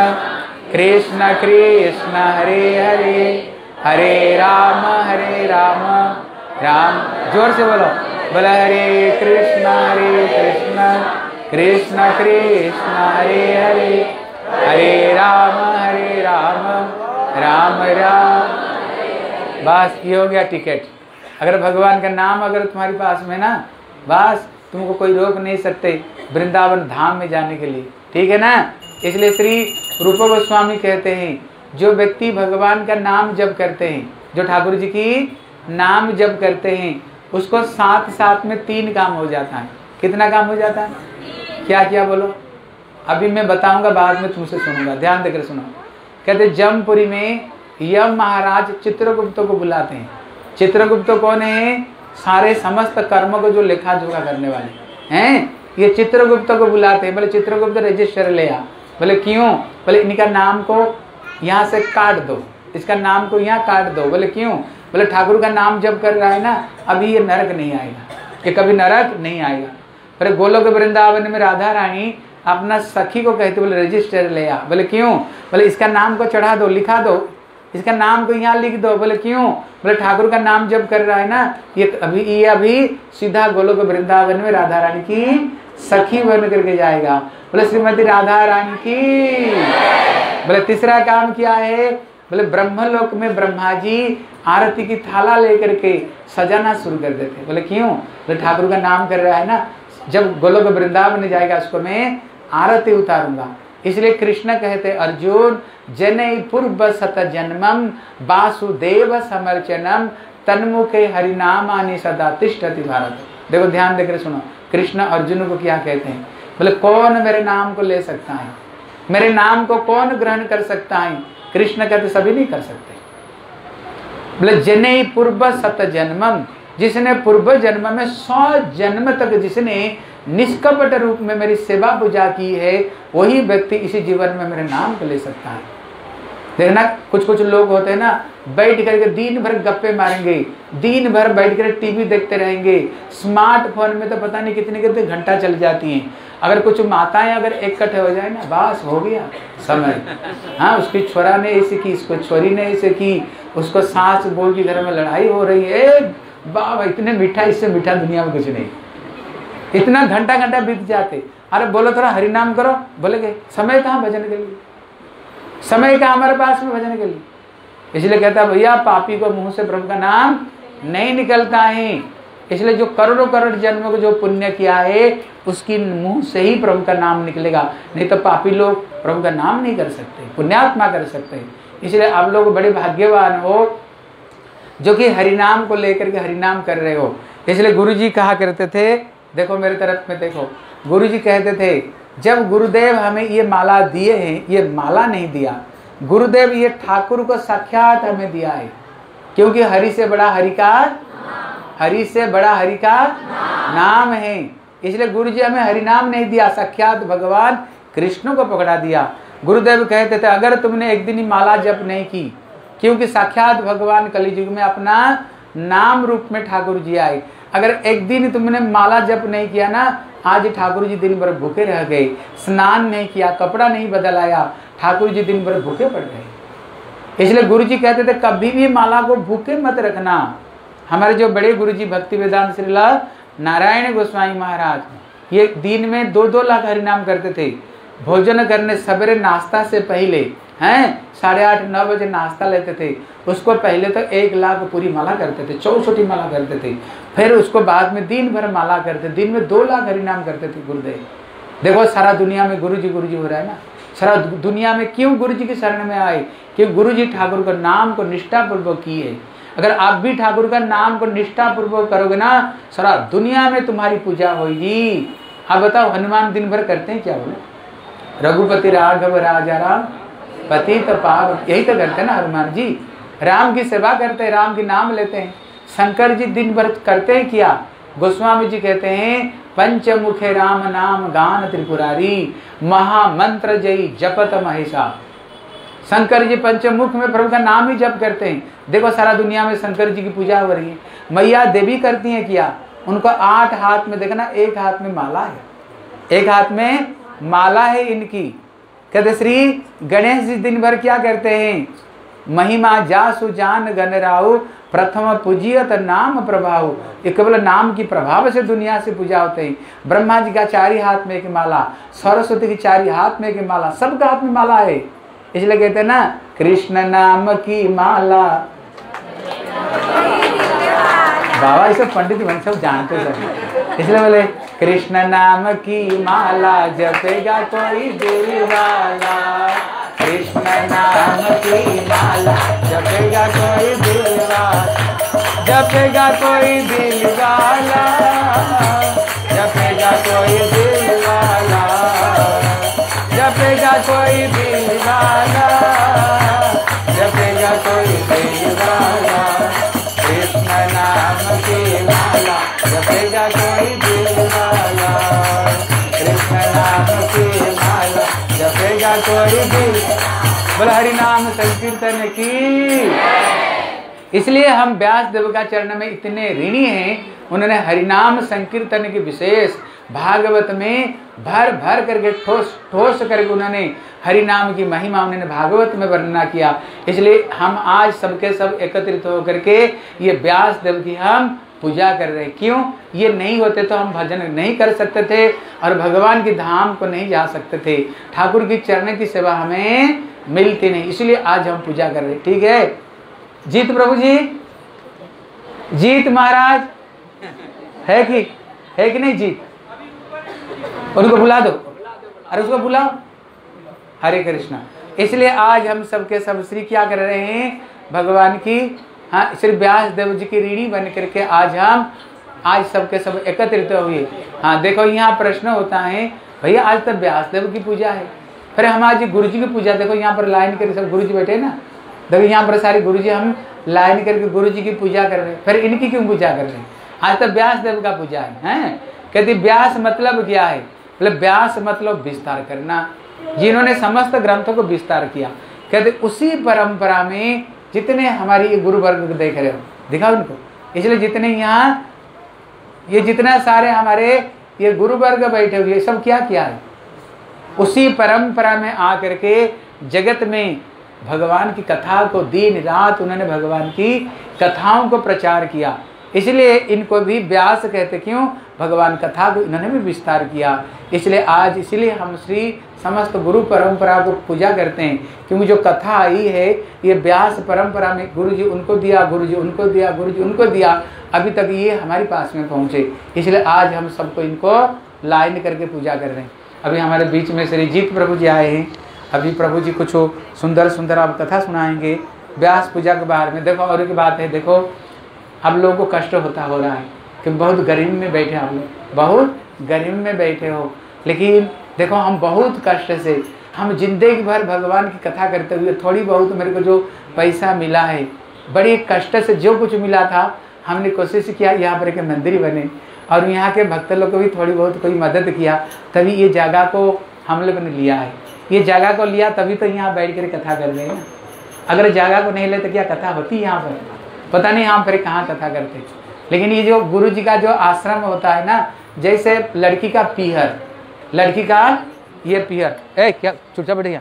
कृष्ण हरे हरे, हरे राम राम, जोर से बोलो, बोलो हरे कृष्ण कृष्ण कृष्ण हरे हरे, हरे राम राम राम। बस ये हो गया टिकट। अगर भगवान का नाम अगर तुम्हारे पास में ना, बस तुमको कोई रोक नहीं सकते वृंदावन धाम में जाने के लिए, ठीक है ना। इसलिए श्री रूप गोस्वामी कहते हैं, जो व्यक्ति भगवान का नाम जप करते हैं, जो ठाकुर जी की नाम जप करते हैं, उसको साथ साथ में 3 काम हो जाता है। कितना काम हो जाता है? क्या क्या बोलो? अभी मैं बताऊंगा, बाद में तुमसे सुनूंगा, ध्यान देकर सुनो। कहते जमपुरी में यम महाराज चित्रगुप्त को बुलाते हैं। चित्रगुप्त कौन है? सारे समस्त कर्म को जो लेखा जोखा करने वाले हैं, ये चित्रगुप्त को बुलाते हैं। बोले चित्रगुप्त रजिस्टर ले आ। बोले क्यों? बोले इनका नाम को यहाँ से काट दो, इसका नाम को यहाँ काट दो। बोले क्यों? बोले ठाकुर का नाम जब कर रहा है ना, अभी ये नरक नहीं आएगा, ये कभी नरक नहीं आएगा। बोले गोलोक वृंदावन में राधा रानी अपना सखी को कहते, बोले रजिस्टर ले आ। बोले क्यों? बोले इसका नाम को चढ़ा दो, लिखा दो, इसका नाम को यहाँ लिख दो। बोले क्यों? बोले ठाकुर का नाम जब कर रहा है ना, ये अभी सीधा गोलोक वृंदावन में राधा रानी की सखी बन करके जाएगा। बोले श्रीमती राधा रानी की। बोले तीसरा काम क्या है? बोले ब्रह्मलोक में ब्रह्मा जी आरती की थाला लेकर के सजाना शुरू कर देते। बोले क्यों? बोले ठाकुर का नाम कर रहा है ना, जब गोलोक वृंदावन जाएगा उसको मैं आरती उतारूंगा। इसलिए कृष्ण कहते अर्जुन, जनै पूर्व सत जन्मम वासुदेव समर्चनम तन्मुखे हरिनामानि सदा तिष्ठति भारत। देखो ध्यान देकर सुनो, कृष्ण अर्जुन को क्या कहते हैं? बोले कौन मेरे नाम को ले सकता है, मेरे नाम को कौन ग्रहण कर सकता है? कृष्ण कहते सभी नहीं कर सकते। बोले जनै पूर्व सत जन्मम, जिसने पूर्व जन्म में 100 जन्म तक जिसने निष्कपट रूप में मेरी सेवा पूजा की है, वही व्यक्ति इसी जीवन में मेरे नाम को ले सकता है। देखना कुछ कुछ लोग होते हैं ना, बैठ करके दिन भर गप्पे मारेंगे, दिन भर बैठ कर टीवी देखते रहेंगे, स्मार्टफोन में तो पता नहीं कितने कितने घंटा चल जाती हैं। अगर कुछ माताएं अगर इकट्ठे हो जाए ना, बस हो गया समय। हाँ, उसकी छोरा ने ऐसे की, इसको छोरी ने ऐसे की, उसको सास बहू की घर में लड़ाई हो रही है, बाबा इतने मीठा, इससे मीठा दुनिया में कुछ नहीं। इतना घंटा घंटा बीत जाते। अरे बोलो थोड़ा हरि नाम करो, बोले गए समय कहाँ भजन के लिए, समय कहाँ हमारे पास में भजन के लिए। इसलिए कहता है भैया पापी को मुंह से प्रभु का नाम नहीं निकलता है। इसलिए जो करोड़ों करोड़ जन्मों को जो पुण्य किया है उसकी मुंह से ही प्रभु का नाम निकलेगा, नहीं तो पापी लोग प्रभु का नाम नहीं कर सकते, पुण्यात्मा कर सकते हैं। इसलिए आप लोग बड़े भाग्यवान हो जो कि हरिनाम को लेकर के हरिनाम कर रहे हो। इसलिए गुरु जी कहा करते थे, देखो मेरे तरफ में देखो, गुरु जी कहते थे जब गुरुदेव हमें ये माला दिए हैं, ये माला नहीं दिया, गुरुदेव ये ठाकुर को साक्षात हमें दिया है, क्योंकि हरि से बड़ा हरि का, हरि से बड़ा हरि का नाम है। इसलिए गुरु जी हमें हरि नाम नहीं दिया, साक्षात भगवान कृष्ण को पकड़ा दिया। गुरुदेव कहते थे अगर तुमने एक दिन ही माला जप नहीं की, क्योंकि साक्षात भगवान कलियुग में अपना नाम रूप में ठाकुर जी आए, अगर एक दिन तुमने माला जप नहीं किया ना, आज ठाकुर जी दिन भर भूखे रह गए, स्नान नहीं किया, कपड़ा नहीं बदलाया, ठाकुर जी दिन भर भूखे पड़ गए। इसलिए गुरु जी कहते थे कभी भी माला को भूखे मत रखना। हमारे जो बड़े गुरु जी भक्ति वेदांत श्रीला नारायण गोस्वामी महाराज, ये दिन में 2-2 लाख हरिनाम करते थे। भोजन करने सवेरे नाश्ता से पहले हैं 8:30-9 बजे नाश्ता लेते थे, उसको पहले तो 1 लाख पूरी माला करते थे, 64 माला करते थे, फिर उसको बाद में दिन भर माला करते, दिन में 2 लाख हरिनाम करते थे गुरुदेव। देखो सारा दुनिया में गुरु जी हो रहा है ना, सारा दुनिया में क्यों गुरु जी की शरण में आए, क्योंकि गुरु जी ठाकुर का नाम को निष्ठा पूर्वक किए। अगर आप भी ठाकुर का नाम को निष्ठा पूर्वक करोगे ना, सारा दुनिया में तुम्हारी पूजा होगी। आप बताओ हनुमान दिन भर करते हैं क्या, बोले रघुपति राघव राजा राम पतित पावन, यही तो करते हैं ना हनुमान जी, राम की सेवा करते हैं, राम के नाम लेते हैं। शंकर जी दिन भर करते हैं क्या, गोस्वामी जी कहते हैं पंचमुखे राम नाम गान त्रिपुरारी, महामंत्र जयी जपत महेशा। शंकर जी पंचमुख में प्रभु का नाम ही जप करते हैं। देखो सारा दुनिया में शंकर जी की पूजा हो रही है। मैया देवी करती हैं क्या, उनको 8 हाथ में देखना, एक हाथ में माला है, एक हाथ में माला है इनकी। कहते श्री गणेश जी दिन भर क्या करते हैं, महिमा जासु जान गणराउ प्रथम पूजियत नाम प्रभाव, ये केवल नाम की प्रभाव से दुनिया से पूजा होते हैं। ब्रह्मा जी का 4 हाथ में एक माला, सरस्वती की 4 हाथ में एक माला, सबका हाथ में माला है। इसलिए कहते हैं ना कृष्ण नाम की माला, बाबा इसे पंडित बन सब जानते सब, इसलिए बोले कृष्ण नाम की माला जपेगा कोई दिल वाला, कृष्ण नाम की माला जपेगा कोई दिल वाला, जपेगा कोई दिल वाला, जपेगा कोई दिल वाला, जपेगा कोई दिल वाला, जपेगा कोई दिल वाला, कृष्ण नाम की माला जपेगा कोई दिल वाला, कृष्ण नाम की माला जपेगा कोई दिल। बोला हरि नाम संकीर्तन की। इसलिए हम व्यास देव का चरण में इतने ऋणी हैं, उन्होंने हरिनाम संकीर्तन की विशेष भागवत में भर भर करके ठोस ठोस करके उन्होंने हरिनाम की महिमा उन्होंने भागवत में वर्णना किया। इसलिए हम आज सबके सब एकत्रित होकर के ये व्यास देव की हम पूजा कर रहे हैं। क्यों, ये नहीं होते तो हम भजन नहीं कर सकते थे और भगवान की धाम को नहीं जा सकते थे, ठाकुर की चरण की सेवा हमें मिलती नहीं, इसलिए आज हम पूजा कर रहे हैं। ठीक है जीत प्रभु जी, जीत महाराज है कि नहीं जीत, उनको बुला दो, अरे उसको बुलाओ। हरे कृष्णा। इसलिए आज हम सबके सब श्री क्या कर रहे हैं, भगवान की, हाँ श्री व्यास देव जी की ऋणी बन करके आज सबके सब एकत्रित हुए। हाँ देखो यहाँ प्रश्न होता है, भैया आज तो व्यास देव की पूजा है, फिर हम आज गुरु जी की पूजा, देखो यहाँ पर लाइन करके सब गुरु जी बैठे ना, देखो यहाँ पर सारे गुरु जी हम लाइन करके गुरु जी की पूजा कर रहे हैं, फिर इनकी क्यों पूजा कर रहे हैं, आज तो व्यास देव का पूजा है। कहती व्यास मतलब क्या है, मतलब व्यास मतलब विस्तार करना, जिन्होंने समस्त ग्रंथों को विस्तार किया। कहते उसी परंपरा में जितने हमारी ये गुरु वर्ग देख रहे हो, दिखा उनको, इसलिए जितने यहाँ ये जितना सारे हमारे ये गुरु वर्ग बैठे हुए, ये सब क्या किया है, उसी परंपरा में आकर के जगत में भगवान की कथा को दिन रात उन्होंने भगवान की कथाओं को प्रचार किया। इसलिए इनको भी व्यास कहते, क्यों, भगवान कथा को इन्होंने भी विस्तार किया। इसलिए आज इसलिए हम श्री समस्त गुरु परंपरा को पूजा करते हैं, क्योंकि जो कथा आई है ये व्यास परंपरा में गुरु जी उनको दिया, गुरु जी उनको दिया, गुरु जी उनको दिया, अभी तक ये हमारे पास में पहुँचे। इसलिए आज हम सबको इनको लाइन करके पूजा कर रहे हैं। अभी हमारे बीच में श्री जीत प्रभु जी आए हैं, अभी प्रभु जी कुछ सुंदर सुंदर आप कथा सुनाएंगे व्यास पूजा के बारे में। देखो और एक बात है, देखो आप लोगों को कष्ट हो रहा है कि बहुत गरीब में बैठे, आप लोग बहुत गरीब में बैठे हो, लेकिन देखो हम बहुत कष्ट से, हम जिंदगी भर भगवान की कथा करते हुए थोड़ी बहुत मेरे को जो पैसा मिला है, बड़ी कष्ट से जो कुछ मिला था हमने कोशिश किया यहाँ पर एक मंदिर बने और यहाँ के भक्त लोग को भी थोड़ी बहुत कोई मदद किया, तभी ये जगह को हम लोग ने लिया है। ये जगह को लिया तभी तो यहाँ बैठ कर कथा कर रहे हैं। अगर जगह को नहीं ले तो क्या कथा होती यहाँ पर, पता नहीं यहाँ पर कहाँ कथा करते। लेकिन ये जो गुरु जी का जो आश्रम होता है ना, जैसे लड़की का पीहर, लड़की का ये पीहर, क्या चुपचाप बैठिया,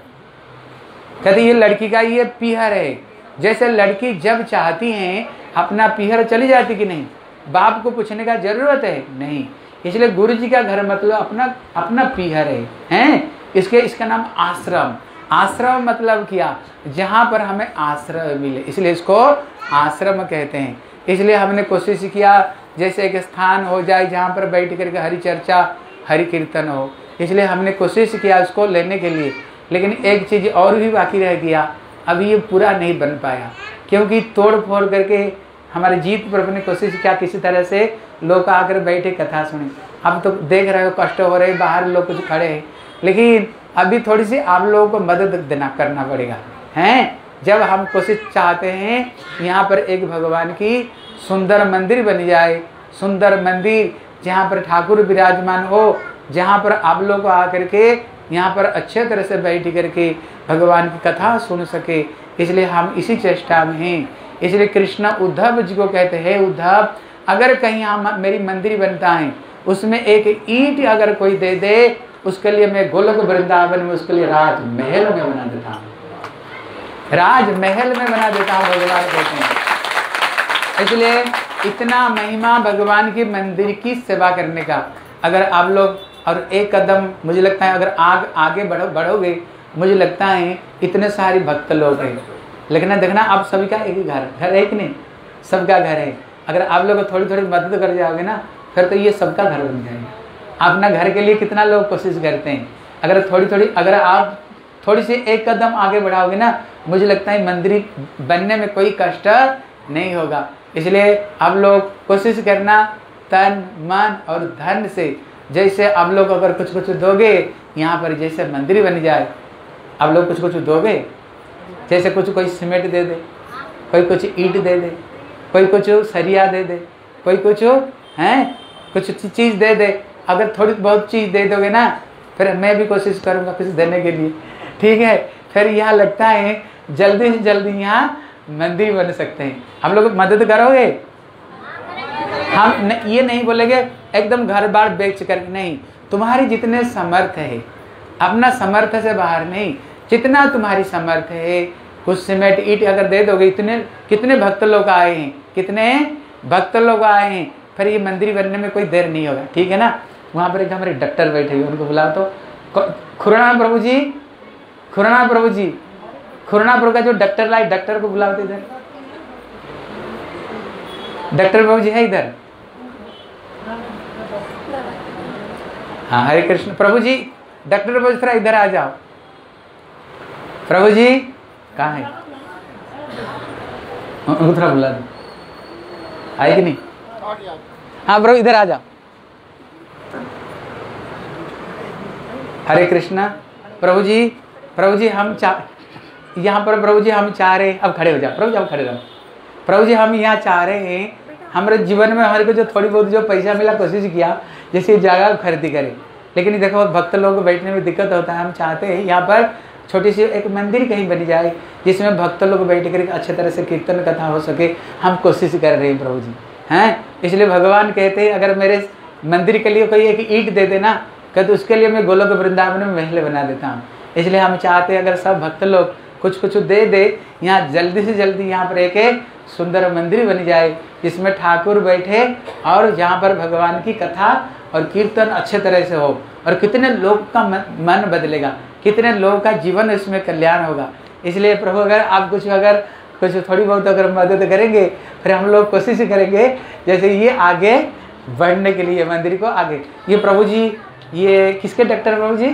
कहते ये लड़की का ये पीहर है। जैसे लड़की जब चाहती हैं अपना पीहर चली जाती कि नहीं, बाप को पूछने का जरूरत है नहीं। इसलिए गुरु जी का घर मतलब अपना अपना पीहर है? इसका नाम आश्रम। आश्रम मतलब क्या, जहाँ पर हमें आश्रय मिले, इसलिए इसको आश्रम कहते हैं। इसलिए हमने कोशिश किया जैसे एक स्थान हो जाए जहाँ पर बैठ करके हरि चर्चा हरि कीर्तन हो, इसलिए हमने कोशिश किया उसको लेने के लिए। लेकिन एक चीज़ और भी बाकी रह गया, अभी ये पूरा नहीं बन पाया, क्योंकि तोड़ फोड़ करके हमारे जीत प्रभु ने कोशिश किया किसी तरह से लोग आकर बैठे कथा सुने। अब तो देख रहे हो कष्ट हो रहे, बाहर लोग कुछ खड़े हैं, लेकिन अभी थोड़ी सी आप लोगों को मदद देना करना पड़ेगा हैं। जब हम कोशिश चाहते हैं यहाँ पर एक भगवान की सुंदर मंदिर बन जाए, सुंदर मंदिर जहाँ पर ठाकुर विराजमान हो, जहाँ पर आप लोग को आकर के यहाँ पर अच्छे तरह से बैठ करके भगवान की कथा सुन सके, इसलिए हम इसी चेष्टा में हैं। इसलिए कृष्ण उद्धव जी को कहते हैं, उद्धव अगर कहीं यहाँ मेरी मंदिर बनता है, उसमें एक ईंट अगर कोई दे दे, उसके लिए मैं गोलोक वृंदावन में उसके लिए राजमहल में बना देता हूँ, राजमहल में बना देता हूँ, भगवान कहते हैं। इसलिए इतना महिमा भगवान की मंदिर की सेवा करने का। अगर आप लोग और एक कदम, मुझे लगता है अगर आगे बढ़ोगे, मुझे लगता है इतने सारे भक्त लोग हैं, लेकिन देखना आप सभी का एक ही घर है कि नहीं, सबका घर है। अगर आप लोग थोड़ी थोड़ी मदद कर जाओगे ना, फिर तो ये सबका घर बन जाएगा। अपना घर के लिए कितना लोग कोशिश करते हैं, अगर आप थोड़ी सी एक कदम आगे बढ़ाओगे ना, मुझे लगता है मंदिर बनने में कोई कष्ट नहीं होगा। इसलिए आप लोग कोशिश करना तन मन और धन से, जैसे आप लोग अगर कुछ कुछ दोगे यहाँ पर, जैसे मंदिर बन जाए, आप लोग कुछ कुछ दोगे, जैसे कुछ कोई सीमेंट दे दे, कोई कुछ ईंट दे दे, कोई कुछ सरिया दे दे, कोई कुछ कुछ चीज़ दे दे। अगर थोड़ी बहुत चीज़ दे दोगे ना, फिर मैं भी कोशिश करूँगा कुछ देने के लिए, ठीक है। फिर यहाँ लगता है जल्दी से जल्दी यहाँ मंदिर बन सकते हैं। हम लोग मदद करोगे? हम ये नहीं बोलेंगे एकदम घर बार बेच कर, नहीं, तुम्हारी जितने समर्थ है, अपना समर्थ से बाहर नहीं, जितना तुम्हारी समर्थ है, कुछ सीमेंट ईंट अगर दे दोगे, कितने भक्त लोग आए हैं, कितने भक्त लोग आए हैं, फिर ये मंदिर बनने में कोई देर नहीं होगा, ठीक है ना। वहाँ पर एक हमारे डॉक्टर बैठे हुए, उनको बुलाओ तो। खुराना प्रभु जी, खुराना प्रभु जी, खुराना प्रभु का जो डॉक्टर लाए, डॉक्टर को बुलाते इधर। डॉक्टर प्रभु जी है इधर? हाँ, हरे कृष्ण। प्रभु जी, डॉक्टर प्रभु जी थोड़ा इधर आ जाओ। प्रभु जी कहाँ है? उनको थोड़ा बुला दो, आए कि नहीं? हाँ प्रभु इधर आ जाओ। हरे कृष्णा। प्रभु जी हम यहाँ पर, प्रभु जी हम चाह रहे हैं, अब खड़े हो जाओ प्रभु जी, अब खड़े रहो। प्रभु जी हम यहाँ चाह रहे हैं, हमारे जीवन में हमारे को जो थोड़ी बहुत जो पैसा मिला, कोशिश किया जैसे जगह खरीदी करें, लेकिन देखो भक्त लोगों को बैठने में दिक्कत होता है। हम चाहते हैं यहाँ पर छोटी सी एक मंदिर कहीं बन जाए जिसमें भक्त लोग बैठ कर अच्छे तरह से कीर्तन कथा हो सके। हम कोशिश कर रहे हैं प्रभु जी हैं। इसलिए भगवान कहते हैं अगर मेरे मंदिर के लिए कोई एक ईंट दे देना कहते उसके लिए मैं गोलोक वृंदावन में महल बना देता हूँ। इसलिए हम चाहते हैं अगर सब भक्त लोग कुछ कुछ दे दे, यहाँ जल्दी से जल्दी यहाँ पर एक सुंदर मंदिर बन जाए जिसमें ठाकुर बैठे और जहाँ पर भगवान की कथा और कीर्तन अच्छे तरह से हो। और कितने लोग का मन बदलेगा, कितने लोगों का जीवन इसमें कल्याण होगा। इसलिए प्रभु अगर आप कुछ थोड़ी बहुत अगर मदद करेंगे फिर हम लोग कोशिश करेंगे जैसे ये आगे बढ़ने के लिए मंदिर को आगे। ये प्रभु जी ये किसके डॉक्टर प्रभु जी?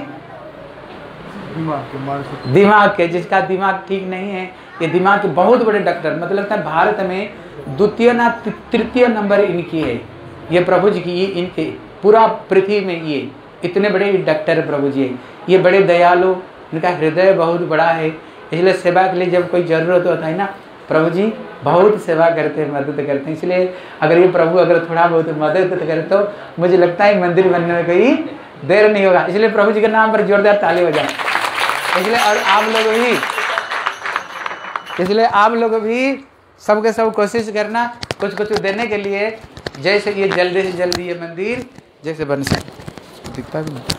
दिमाग के, जिसका दिमाग ठीक नहीं है ये दिमाग के बहुत बड़े डॉक्टर, मतलब लगता है भारत में द्वितीय ना तृतीय नंबर इनकी है। ये प्रभु जी की इनके पूरा पृथ्वी में ये इतने बड़े डॉक्टर प्रभु जी है। ये बड़े दयालु, इनका हृदय बहुत बड़ा है। इसलिए सेवा के लिए जब कोई जरूरत होता है ना प्रभु जी बहुत सेवा करते हैं, मदद करते हैं। इसलिए अगर ये प्रभु अगर थोड़ा बहुत मदद करे तो मुझे लगता है मंदिर बनने में कोई देर नहीं होगा। इसलिए प्रभु जी के नाम पर जोरदार ताली हो जाए। इसलिए और आप लोग भी सबके सब कोशिश करना कुछ कुछ देने के लिए, जैसे ये जल्दी से जल्दी ये मंदिर जैसे बन सके। दिखता भी नहीं।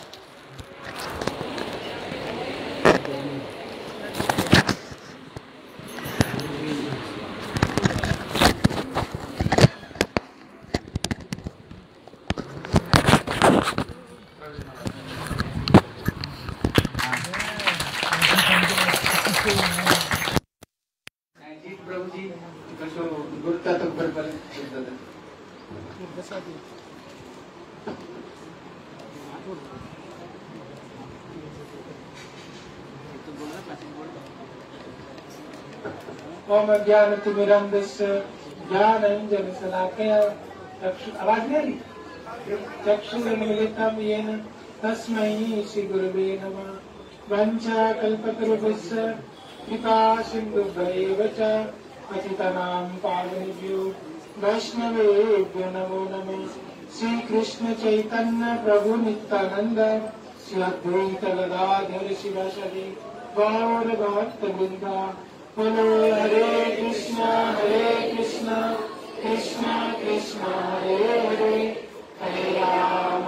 ओम ज्ञानतिमिरन्धस्य ज्ञानाञ्जनशलाकया आवाज नहीं आ रही? चक्षुरुन्मीलितं येन तस्मै श्रीगुरवे नमः। वञ्चाकल्पतरुभ्यश्च कृपा सिन्धुभ्यैव च पतितानां पावनेभ्यो वैष्णवेभ्यो नमो नमः। श्री कृष्ण चैतन्य प्रभु नित्यानंद श्री अद्वैत गदाधर शिवासादि गौर भक्तवृंद। बोलो हरे कृष्णा कृष्ण कृष्ण हरे हरे, हरे राम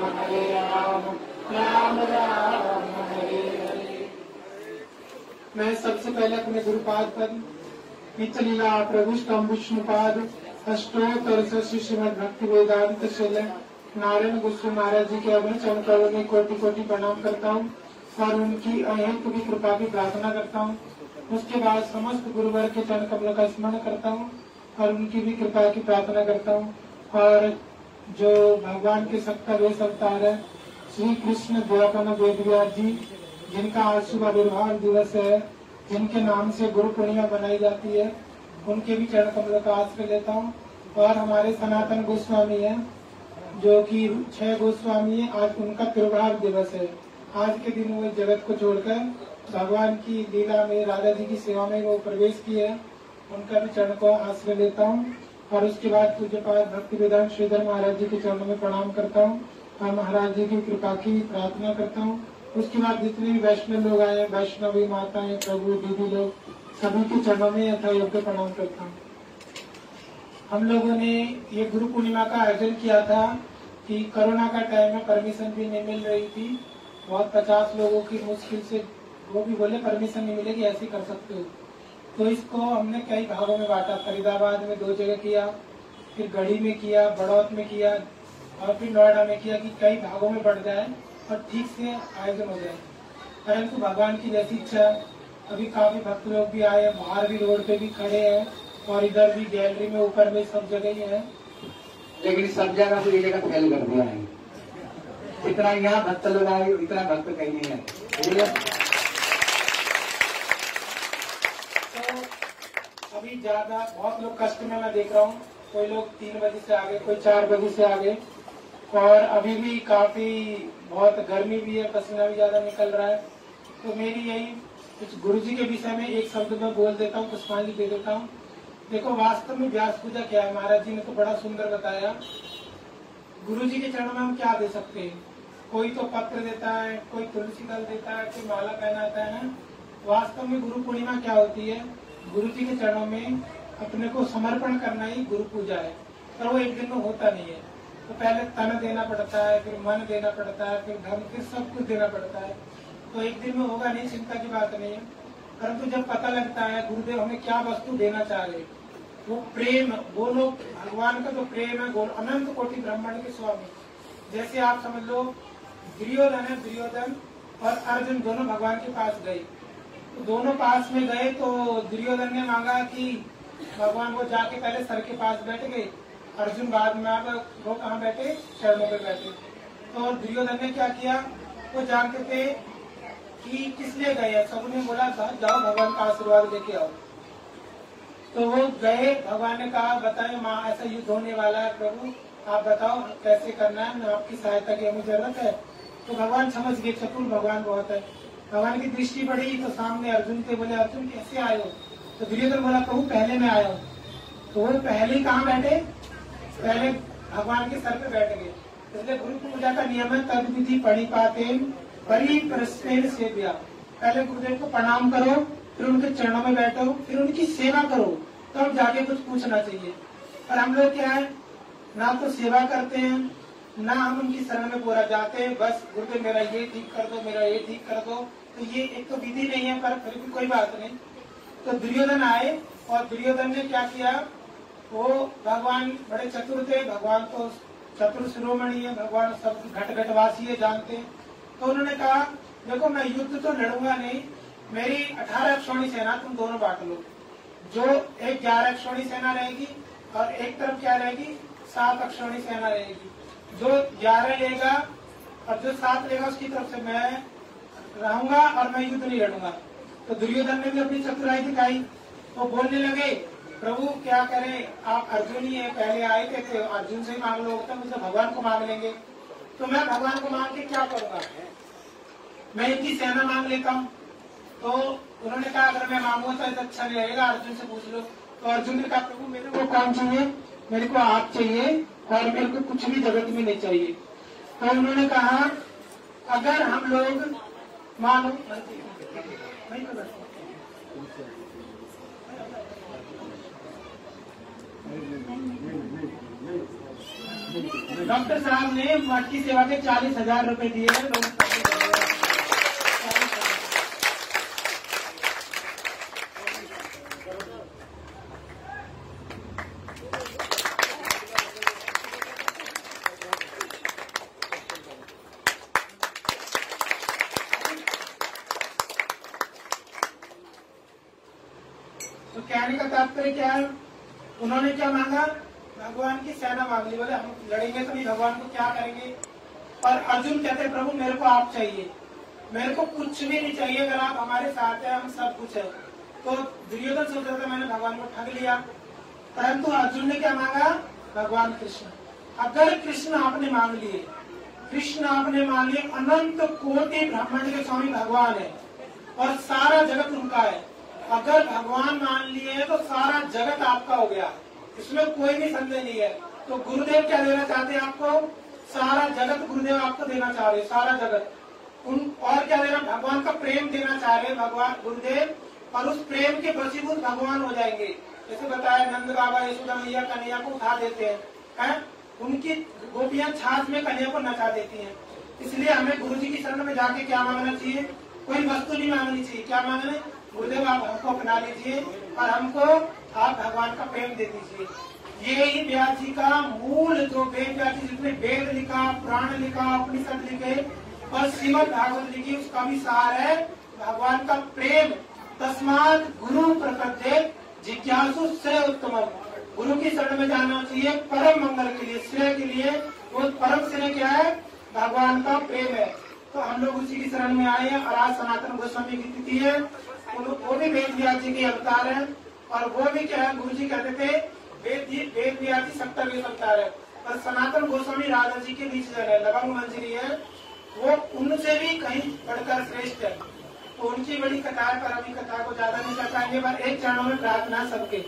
राम राम हरे हरे। मैं सबसे पहले अपने गुरुपाद पर नित्यलीला प्रविष्टम विष्णुपाद अष्टोत्तर श्री श्रीमद भक्ति वेदांत शिल नारायण गोस्वामी महाराज जी के अगले चरण करोड़ में कोटि कोटि प्रणाम करता हूँ और उनकी अहेतु की कृपा की प्रार्थना करता हूँ। उसके बाद समस्त गुरुवर के चरण कमलों का स्मरण करता हूँ और उनकी भी कृपा की प्रार्थना करता हूँ। और जो भगवान के सत्ता वेश अवतार है श्री कृष्ण द्वापर वेदव्यास जी, जिनका आज शुभ आविर्भाव दिवस है, जिनके नाम से गुरु पूर्णिमा बनाई जाती है, उनके भी चरण कमलों का आश्रय लेता हूँ। और हमारे सनातन गोस्वामी है जो कि 6 गोस्वामी है, आज उनका तिरुभाव दिवस है। आज के दिन वो जगत को छोड़कर भगवान की लीला में राधा जी की सेवा में वो प्रवेश किए हैं, उनका भी चरण को आश्रय लेता हूँ। और उसके बाद पूज्यपाद भक्ति वेदांत श्रीधर महाराज जी के चरणों में प्रणाम करता हूँ और महाराज जी की कृपा की प्रार्थना करता हूँ। उसके बाद जितने भी वैष्णव लोग आए, वैष्णवी माताएं, प्रभु दीदी लोग, सभी के चरणों में यथा योग्य प्रणाम करता हूँ। हम लोगों ने ये गुरु पूर्णिमा का आयोजन किया था कि कोरोना का टाइम में परमिशन भी नहीं मिल रही थी, बहुत 50 लोगों की मुश्किल से, वो भी बोले परमिशन नहीं मिलेगी, ऐसे कर सकते हो। तो इसको हमने कई भागों में बांटा। फरीदाबाद में 2 जगह किया, फिर गढ़ी में किया, बड़ौत में किया और फिर नोएडा में किया कि कई भागों में बढ़ जाए और ठीक से आयोजन हो जाए। परंतु भगवान की जैसी इच्छा, अभी काफी भक्त लोग भी आए, बाहर भी रोड पे भी खड़े हैं और इधर भी गैलरी में ऊपर में सब जगह ही है, लेकिन सब जगह तो ये जगह फेल कर दिया है। इतना यहाँ भक्त लोग आए, इतना भक्त कहीं नहीं है। तो अभी ज्यादा बहुत लोग कष्ट में मैं देख रहा हूँ, कोई लोग 3 बजे से आगे, कोई 4 बजे से आगे, और अभी भी काफी बहुत गर्मी भी है, पसीना भी ज्यादा निकल रहा है। तो मेरी यही कुछ गुरु जी के विषय में एक शब्द में बोल देता हूँ, पुष्पांजलि दे देता हूँ। देखो वास्तव में व्यास पूजा क्या है, महाराज जी ने तो बड़ा सुंदर बताया। गुरु जी के चरणों में हम क्या दे सकते हैं? कोई तो पत्र देता है, कोई तुलसी दल देता है, कोई माला पहनाता है ना। वास्तव में गुरु पूर्णिमा क्या होती है? गुरु जी के चरणों में अपने को समर्पण करना ही गुरु पूजा है। पर वो एक दिन में होता नहीं है। तो पहले तन देना पड़ता है, फिर मन देना पड़ता है, फिर धन, फिर सब कुछ देना पड़ता है। तो एक दिन में होगा नहीं, चिंता की बात नहीं है। परंतु जब पता लगता है गुरुदेव हमें क्या वस्तु देना चाह रहे, वो प्रेम, वो लोग भगवान का जो प्रेम है, अनंत कोटि ब्रह्मांड के स्वामी। जैसे आप समझ लो दुर्योधन और अर्जुन दोनों भगवान के पास गए। तो दोनों पास में गए तो दुर्योधन ने मांगा कि भगवान वो जाके पहले सर के पास बैठ गए, अर्जुन बाद में आप वो कहाँ बैठे, चरणों पे बैठे। तो दुर्योधन ने क्या किया, वो जानते थे कि किस लिए गए, सबने बोला था जाओ भगवान का आशीर्वाद लेके आओ। तो वो गए, भगवान ने कहा बताए माँ ऐसा युद्ध होने वाला है, प्रभु आप बताओ कैसे करना है, मैं आपकी सहायता की हमें जरूरत है। तो भगवान समझ गए, चतुर भगवान बहुत है। भगवान की दृष्टि पड़ी तो सामने अर्जुन थे, बोले अर्जुन कैसे आए हो? तो दुर्योधन बोला प्रभु पहले मैं आया हूँ। तो वो पहले कहाँ बैठे, पहले भगवान के सर पे बैठ गए। इसलिए गुरु पूजा का नियम है तद विधि परिपाते परिप्रश्न से दिया। पहले गुरुदेव को प्रणाम करो, फिर उनके चरणों में बैठो, फिर उनकी सेवा करो, तब जाके कुछ पूछना चाहिए। और हम लोग क्या है, ना तो सेवा करते हैं, ना हम उनकी शरण में पूरा जाते हैं। बस गुरुदेव मेरा ये ठीक कर दो, मेरा ये ठीक कर दो। तो ये एक तो विधि नहीं है, पर फिर भी कोई बात नहीं। तो दुर्योधन आए और दुर्योधन ने क्या किया, वो भगवान बड़े चतुर थे, भगवान तो चतुर शिरोमणि है, भगवान सब घट घटवासी है, जानते हैं। तो उन्होंने कहा देखो मैं युद्ध तो लड़ूंगा नहीं, मेरी 18 अक्षौणी सेना तुम दोनों बांट लो। जो एक 11 अक्षौणी सेना रहेगी और एक तरफ क्या रहेगी, 7 अक्षौणी सेना रहेगी। जो 11 लेगा और जो 7 लेगा उसकी तरफ से मैं रहूंगा और मैं युद्ध नहीं लड़ूंगा। तो दुर्योधन ने भी अपनी चतुराई दिखाई। तो बोलने लगे प्रभु क्या करें, आप अर्जुन ही है, पहले आए थे अर्जुन से ही मांग लो, तो मुझे भगवान को मांग लेंगे। तो मैं भगवान को मांग के क्या करूंगा, मैं इनकी सेना मांग लेता हूँ। तो उन्होंने कहा अगर मैं मांगूंगा तो अच्छा नहीं रहेगा, अर्जुन से पूछ लो। तो अर्जुन ने कहा प्रभु मेरे को कौन चाहिए, मेरे को आप चाहिए और मेरे को कुछ भी जगत में नहीं चाहिए। तो उन्होंने कहा अगर हम लोग मानो डॉक्टर साहब ने मठ की सेवा के 40,000 रुपए दिए हैं। तो कहने का तात्पर्य क्या है, उन्होंने क्या मांगा, भगवान की सेना मांग ली। बोले हम लड़ेंगे तो नहीं, भगवान को क्या करेंगे। और अर्जुन कहते प्रभु मेरे को आप चाहिए, मेरे को कुछ भी नहीं चाहिए, अगर आप हमारे साथ हैं हम सब कुछ है। तो दुर्योधन सोच रहा था मैंने भगवान को ठग लिया, परंतु अर्जुन ने क्या मांगा, भगवान कृष्ण। अगर कृष्ण आपने मांग लिए, कृष्ण आपने मांग लिए, अनंत कोटि ब्रह्मांड के स्वामी भगवान है और सारा जगत उनका है। अगर भगवान मान लिए तो सारा जगत आपका हो गया, इसमें कोई भी संदेह नहीं है। तो गुरुदेव क्या देना चाहते हैं आपको, सारा जगत गुरुदेव आपको देना चाह रहे, सारा जगत। और क्या देना, भगवान का प्रेम देना चाह रहे भगवान गुरुदेव, और उस प्रेम के वशीभूत भगवान हो जाएंगे। जैसे बताया नंद बाबा यशोदा मैया कन्हैया को उठा देते हैं, उनकी गोपियां छाछ में कन्हैया को नचा देती हैं। इसलिए हमें गुरु जी की शरण में जाके क्या मांगना चाहिए, कोई वस्तु नहीं मांगनी चाहिए। क्या मांगना है, गुरुदेव आप हमको अपना लीजिए और हमको आप भगवान का प्रेम दे दीजिए। ये ही व्यास जी का मूल, जो वेद व्यास जी जिसने वेद लिखा, पुराण लिखा, उपनिषद लिखे और श्रीमद् भागवत लिखी, उसका भी सार है भगवान का प्रेम। तस्मात् गुरु प्रपद्ये जिज्ञासु श्रेय उत्तम। गुरु की शरण में जाना चाहिए परम मंगल के लिए, श्रेय के लिए। वो परम श्रेय क्या है, भगवान का प्रेम है। तो हम लोग उसी की शरण में आए हैं। और आज सनातन गोस्वामी की तिथि है, वो भी वेद व्यास जी के अवतार है। और वो भी क्या है, गुरु जी कहते थे वेद व्यास जी 70वें अवतार है। और सनातन गोस्वामी राधा जी के बीच है, लवंग मंजरी है, वो उनसे भी कहीं बढ़कर श्रेष्ठ है। तो उनकी बड़ी कथा है, पर अभी कथा को ज्यादा नहीं कर पाएंगे। पर एक चरणों में प्रार्थना सबके।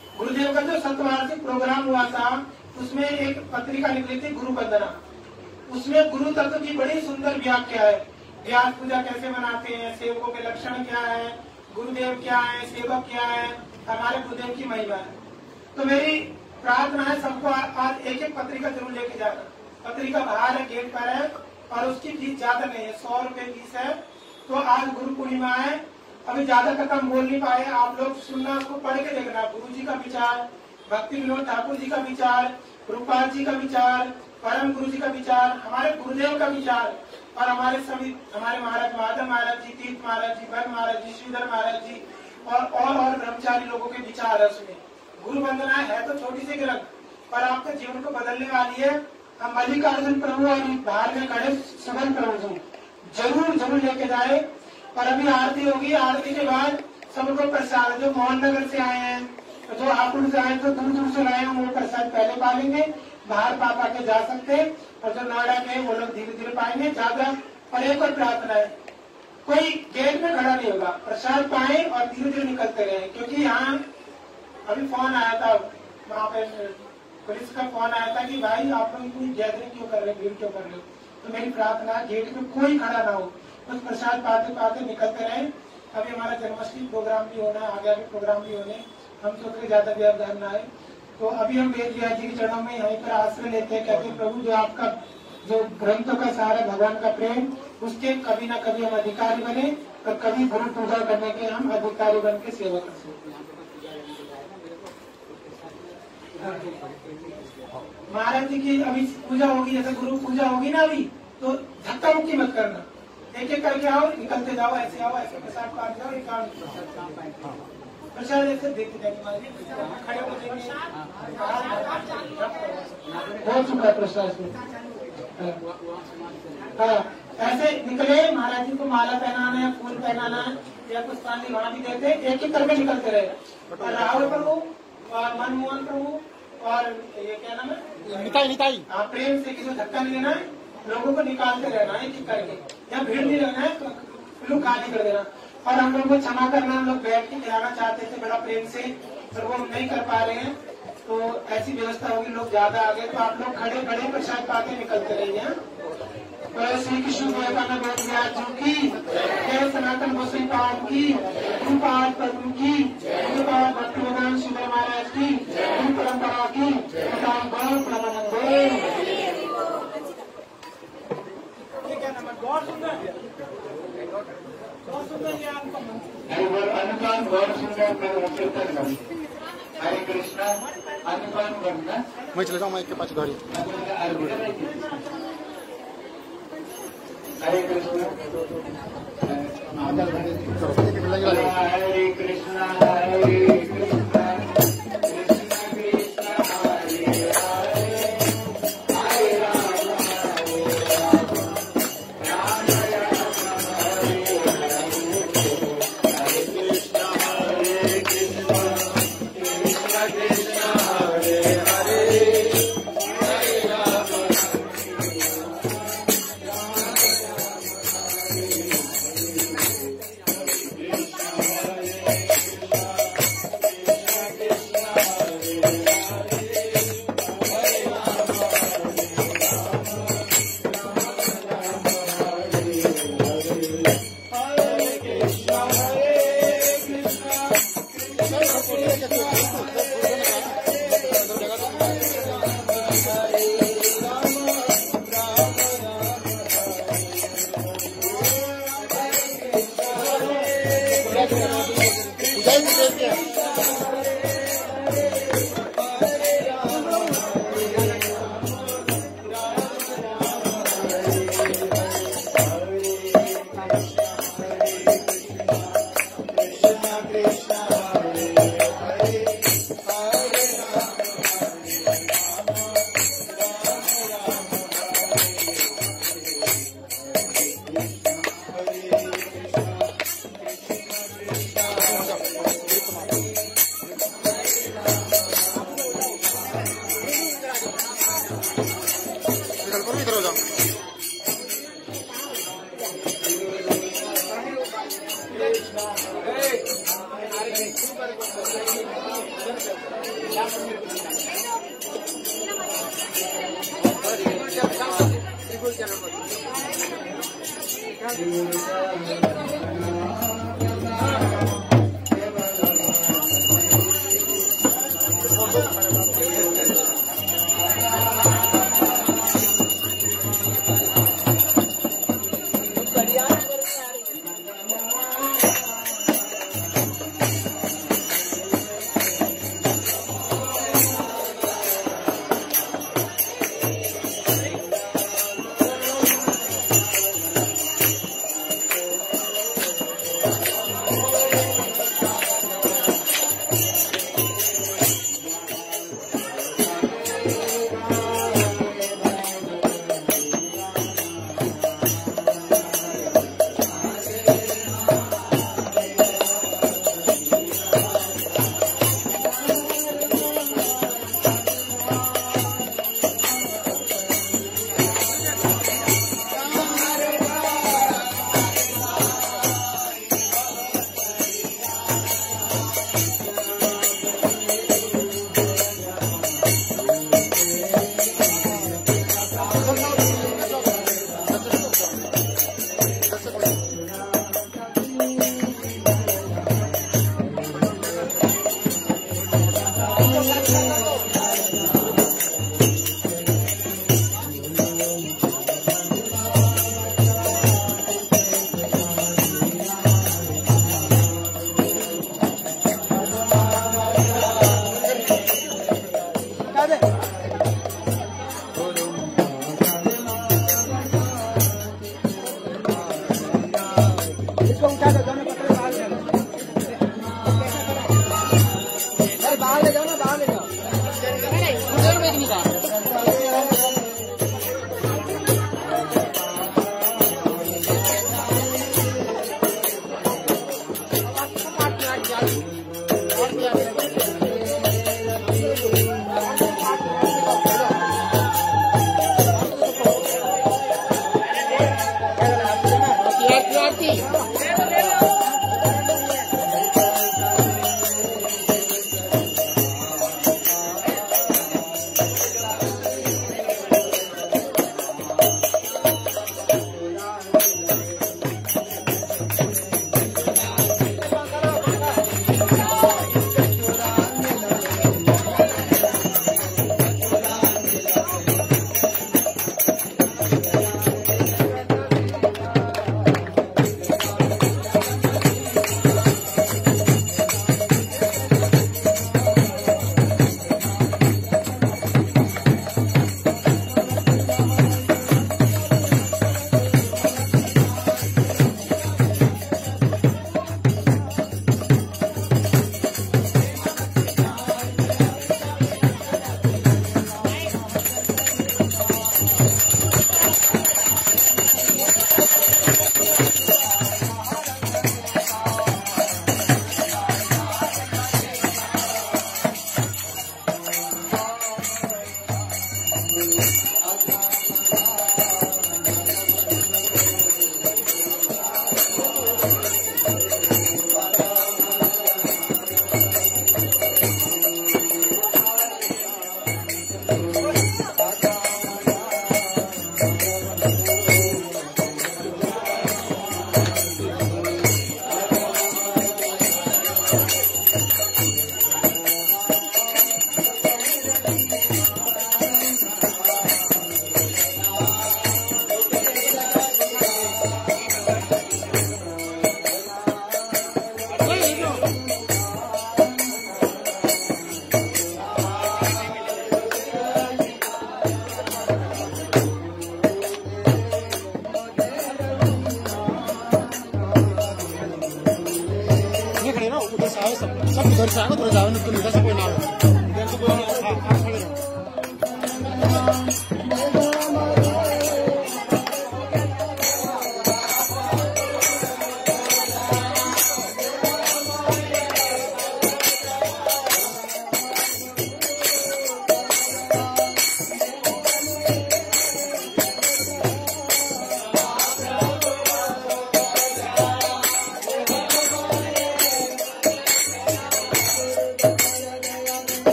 गुरुदेव का जो 7 वार्षिक प्रोग्राम हुआ था, उसमें एक पत्रिका निकली थी गुरु वंदना। उसमें गुरु तत्व की बड़ी सुंदर व्याख्या है। व्यास पूजा कैसे मनाते हैं, सेवकों के लक्षण क्या है, गुरुदेव क्या है, सेवक क्या है, हमारे गुरुदेव की महिमा है। तो मेरी प्रार्थना है सबको आज एक एक पत्रिका जरूर लेके जाना। पत्रिका बाहर है, गेट पर है और उसकी फीस ज्यादा नहीं है, 100 रुपए फीस है। तो आज गुरु पूर्णिमा है, अभी ज्यादा तक हम बोल नहीं पाए, आप लोग सुनना, उसको पढ़ के देखना। गुरु जी का विचार, भक्ति विनोद ठाकुर जी का विचार, रूपाल जी का विचार, परम गुरु जी का विचार, हमारे गुरुदेव का विचार और हमारे सभी हमारे महाराज माधव महाराज जी, तीर्थ महाराज जी, भर महाराज जी, श्रीधर महाराज जी और ब्रह्मचारी लोगों के विचार है उसमें। गुरु वंदना है तो छोटी सी ग्रंथ, पर आपके जीवन को बदलने वाली है। हम मल्लिकार्जुन प्रभु और बाहर में खड़े सुगन प्रभु जी जरूर जरूर लेके जाए। और अभी आरती होगी, आरती के बाद सबको प्रसाद, जो मोहन नगर से आए हैं, जो हापुड़ से आए, जो दूर दूर से आए हैं, वो प्रसाद पहले पा लेंगे, बाहर पा के जा सकते हैं। और जो नोएडा के वो लोग धीरे धीरे पाएंगे ज्यादा। और एक और प्रार्थना है, कोई गेट में खड़ा नहीं होगा, प्रसाद पाए और धीरे धीरे निकलते रहे। क्योंकि यहाँ अभी फोन आया था, वहाँ पे पुलिस का फोन आया था कि भाई आप लोग इतनी गैदरिंग क्यों कर रहे, भीड़ क्यों कर रहे हो। तो मेरी प्रार्थना है गेट में कोई खड़ा ना हो, बस प्रसाद पाते पाते निकलते रहे। अभी हमारा जन्माष्टमी प्रोग्राम भी होना है, आगे प्रोग्राम भी होने, हम सोच रहे ज्यादा व्यवधान ना आए। तो अभी हम वेद व्यास जी के चरणों में यहीं पर आश्रय लेते हैं, कहते हैं प्रभु जो आपका जो ग्रंथों का सहारा भगवान का प्रेम, उसके कभी ना कभी हम अधिकारी बने और कभी गुरु पूजा करने के हम अधिकारी बन के सेवा कर सकते हैं। महाराज जी की अभी पूजा होगी, जैसे गुरु पूजा होगी ना अभी, तो धक्का मुक्की मत करना, एक एक करके आओ, निकलते जाओ, ऐसे आओ, ऐसे प्रसाद काट जाओ, एक प्रसाद ऐसे देखते जाएंगे, खड़े हो जाएंगे, हो चुका है प्रसाद। हाँ, ऐसे निकले, महाराज जी को माला पहनाना है, फूल पहनाना है या पुष्पांजलि वहाँ भी देते, एक एक करके निकलते रहे। और राहुल प्रभु और मनमोहन प्रभु और ये क्या नाम है, निताई, हाँ, प्रेम से किसी धक्का नहीं देना है, लोगों को निकालते रहना है एक एक करके, या भीड़ नहीं रहना है, तो लोग खाली कर देना। और हम लोग को क्षमा करना, हम लोग बैठ के खिलाना चाहते थे बड़ा प्रेम से, पर वो हम नहीं कर पा रहे हैं। तो ऐसी व्यवस्था होगी, लोग ज्यादा आ गए, तो आप लोग खड़े खड़े प्रसाद पाके निकलते रहिए। श्री कृष्ण विवेकानंद की जय, सनातन गोसाई पाद की, गुरुपाद पद्म की, गुरुपाद भक्तिवेदांत श्रीधर महाराज की, गुरु परंपरा की, बहुत सुंदर अनुपान बहुत सुंदर। हरे कृष्णा अनुपान करना, मैं चले जाऊँ, मैं के पास घड़ी। हरे कृष्णा हरे कृष्णा हरे कृष्णा कृष्णा कृष्णा हरे हरे, हरे राम राम राम हरे हरे, हरे कृष्णा कृष्णा कृष्णा हरे हरे, हरे राम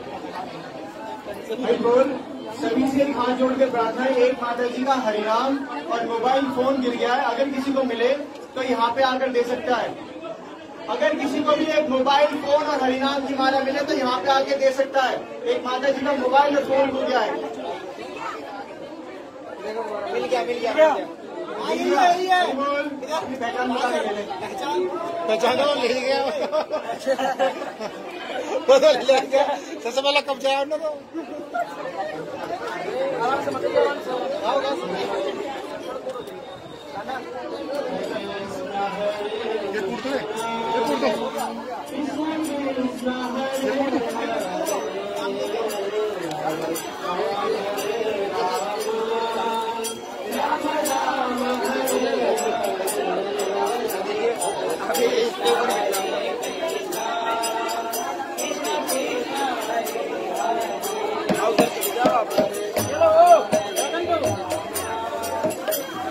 भाई बोल, सभी से हाथ जोड़ के प्रार्थना है, एक माता जी का हरिनाम और मोबाइल फोन गिर गया है, अगर किसी को मिले तो यहाँ पे आकर दे सकता है। अगर किसी को भी एक मोबाइल फोन और हरिनाम की माला मिले तो यहाँ पे आके दे सकता है। एक माता जी का मोबाइल और फोन हो गया है। मिल गया मिल गया अपनी पहचान पहचानो ले गया बदल ले गया। सबसे पहले कब जाया उन्होंने तो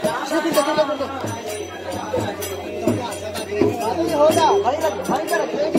होगा भाई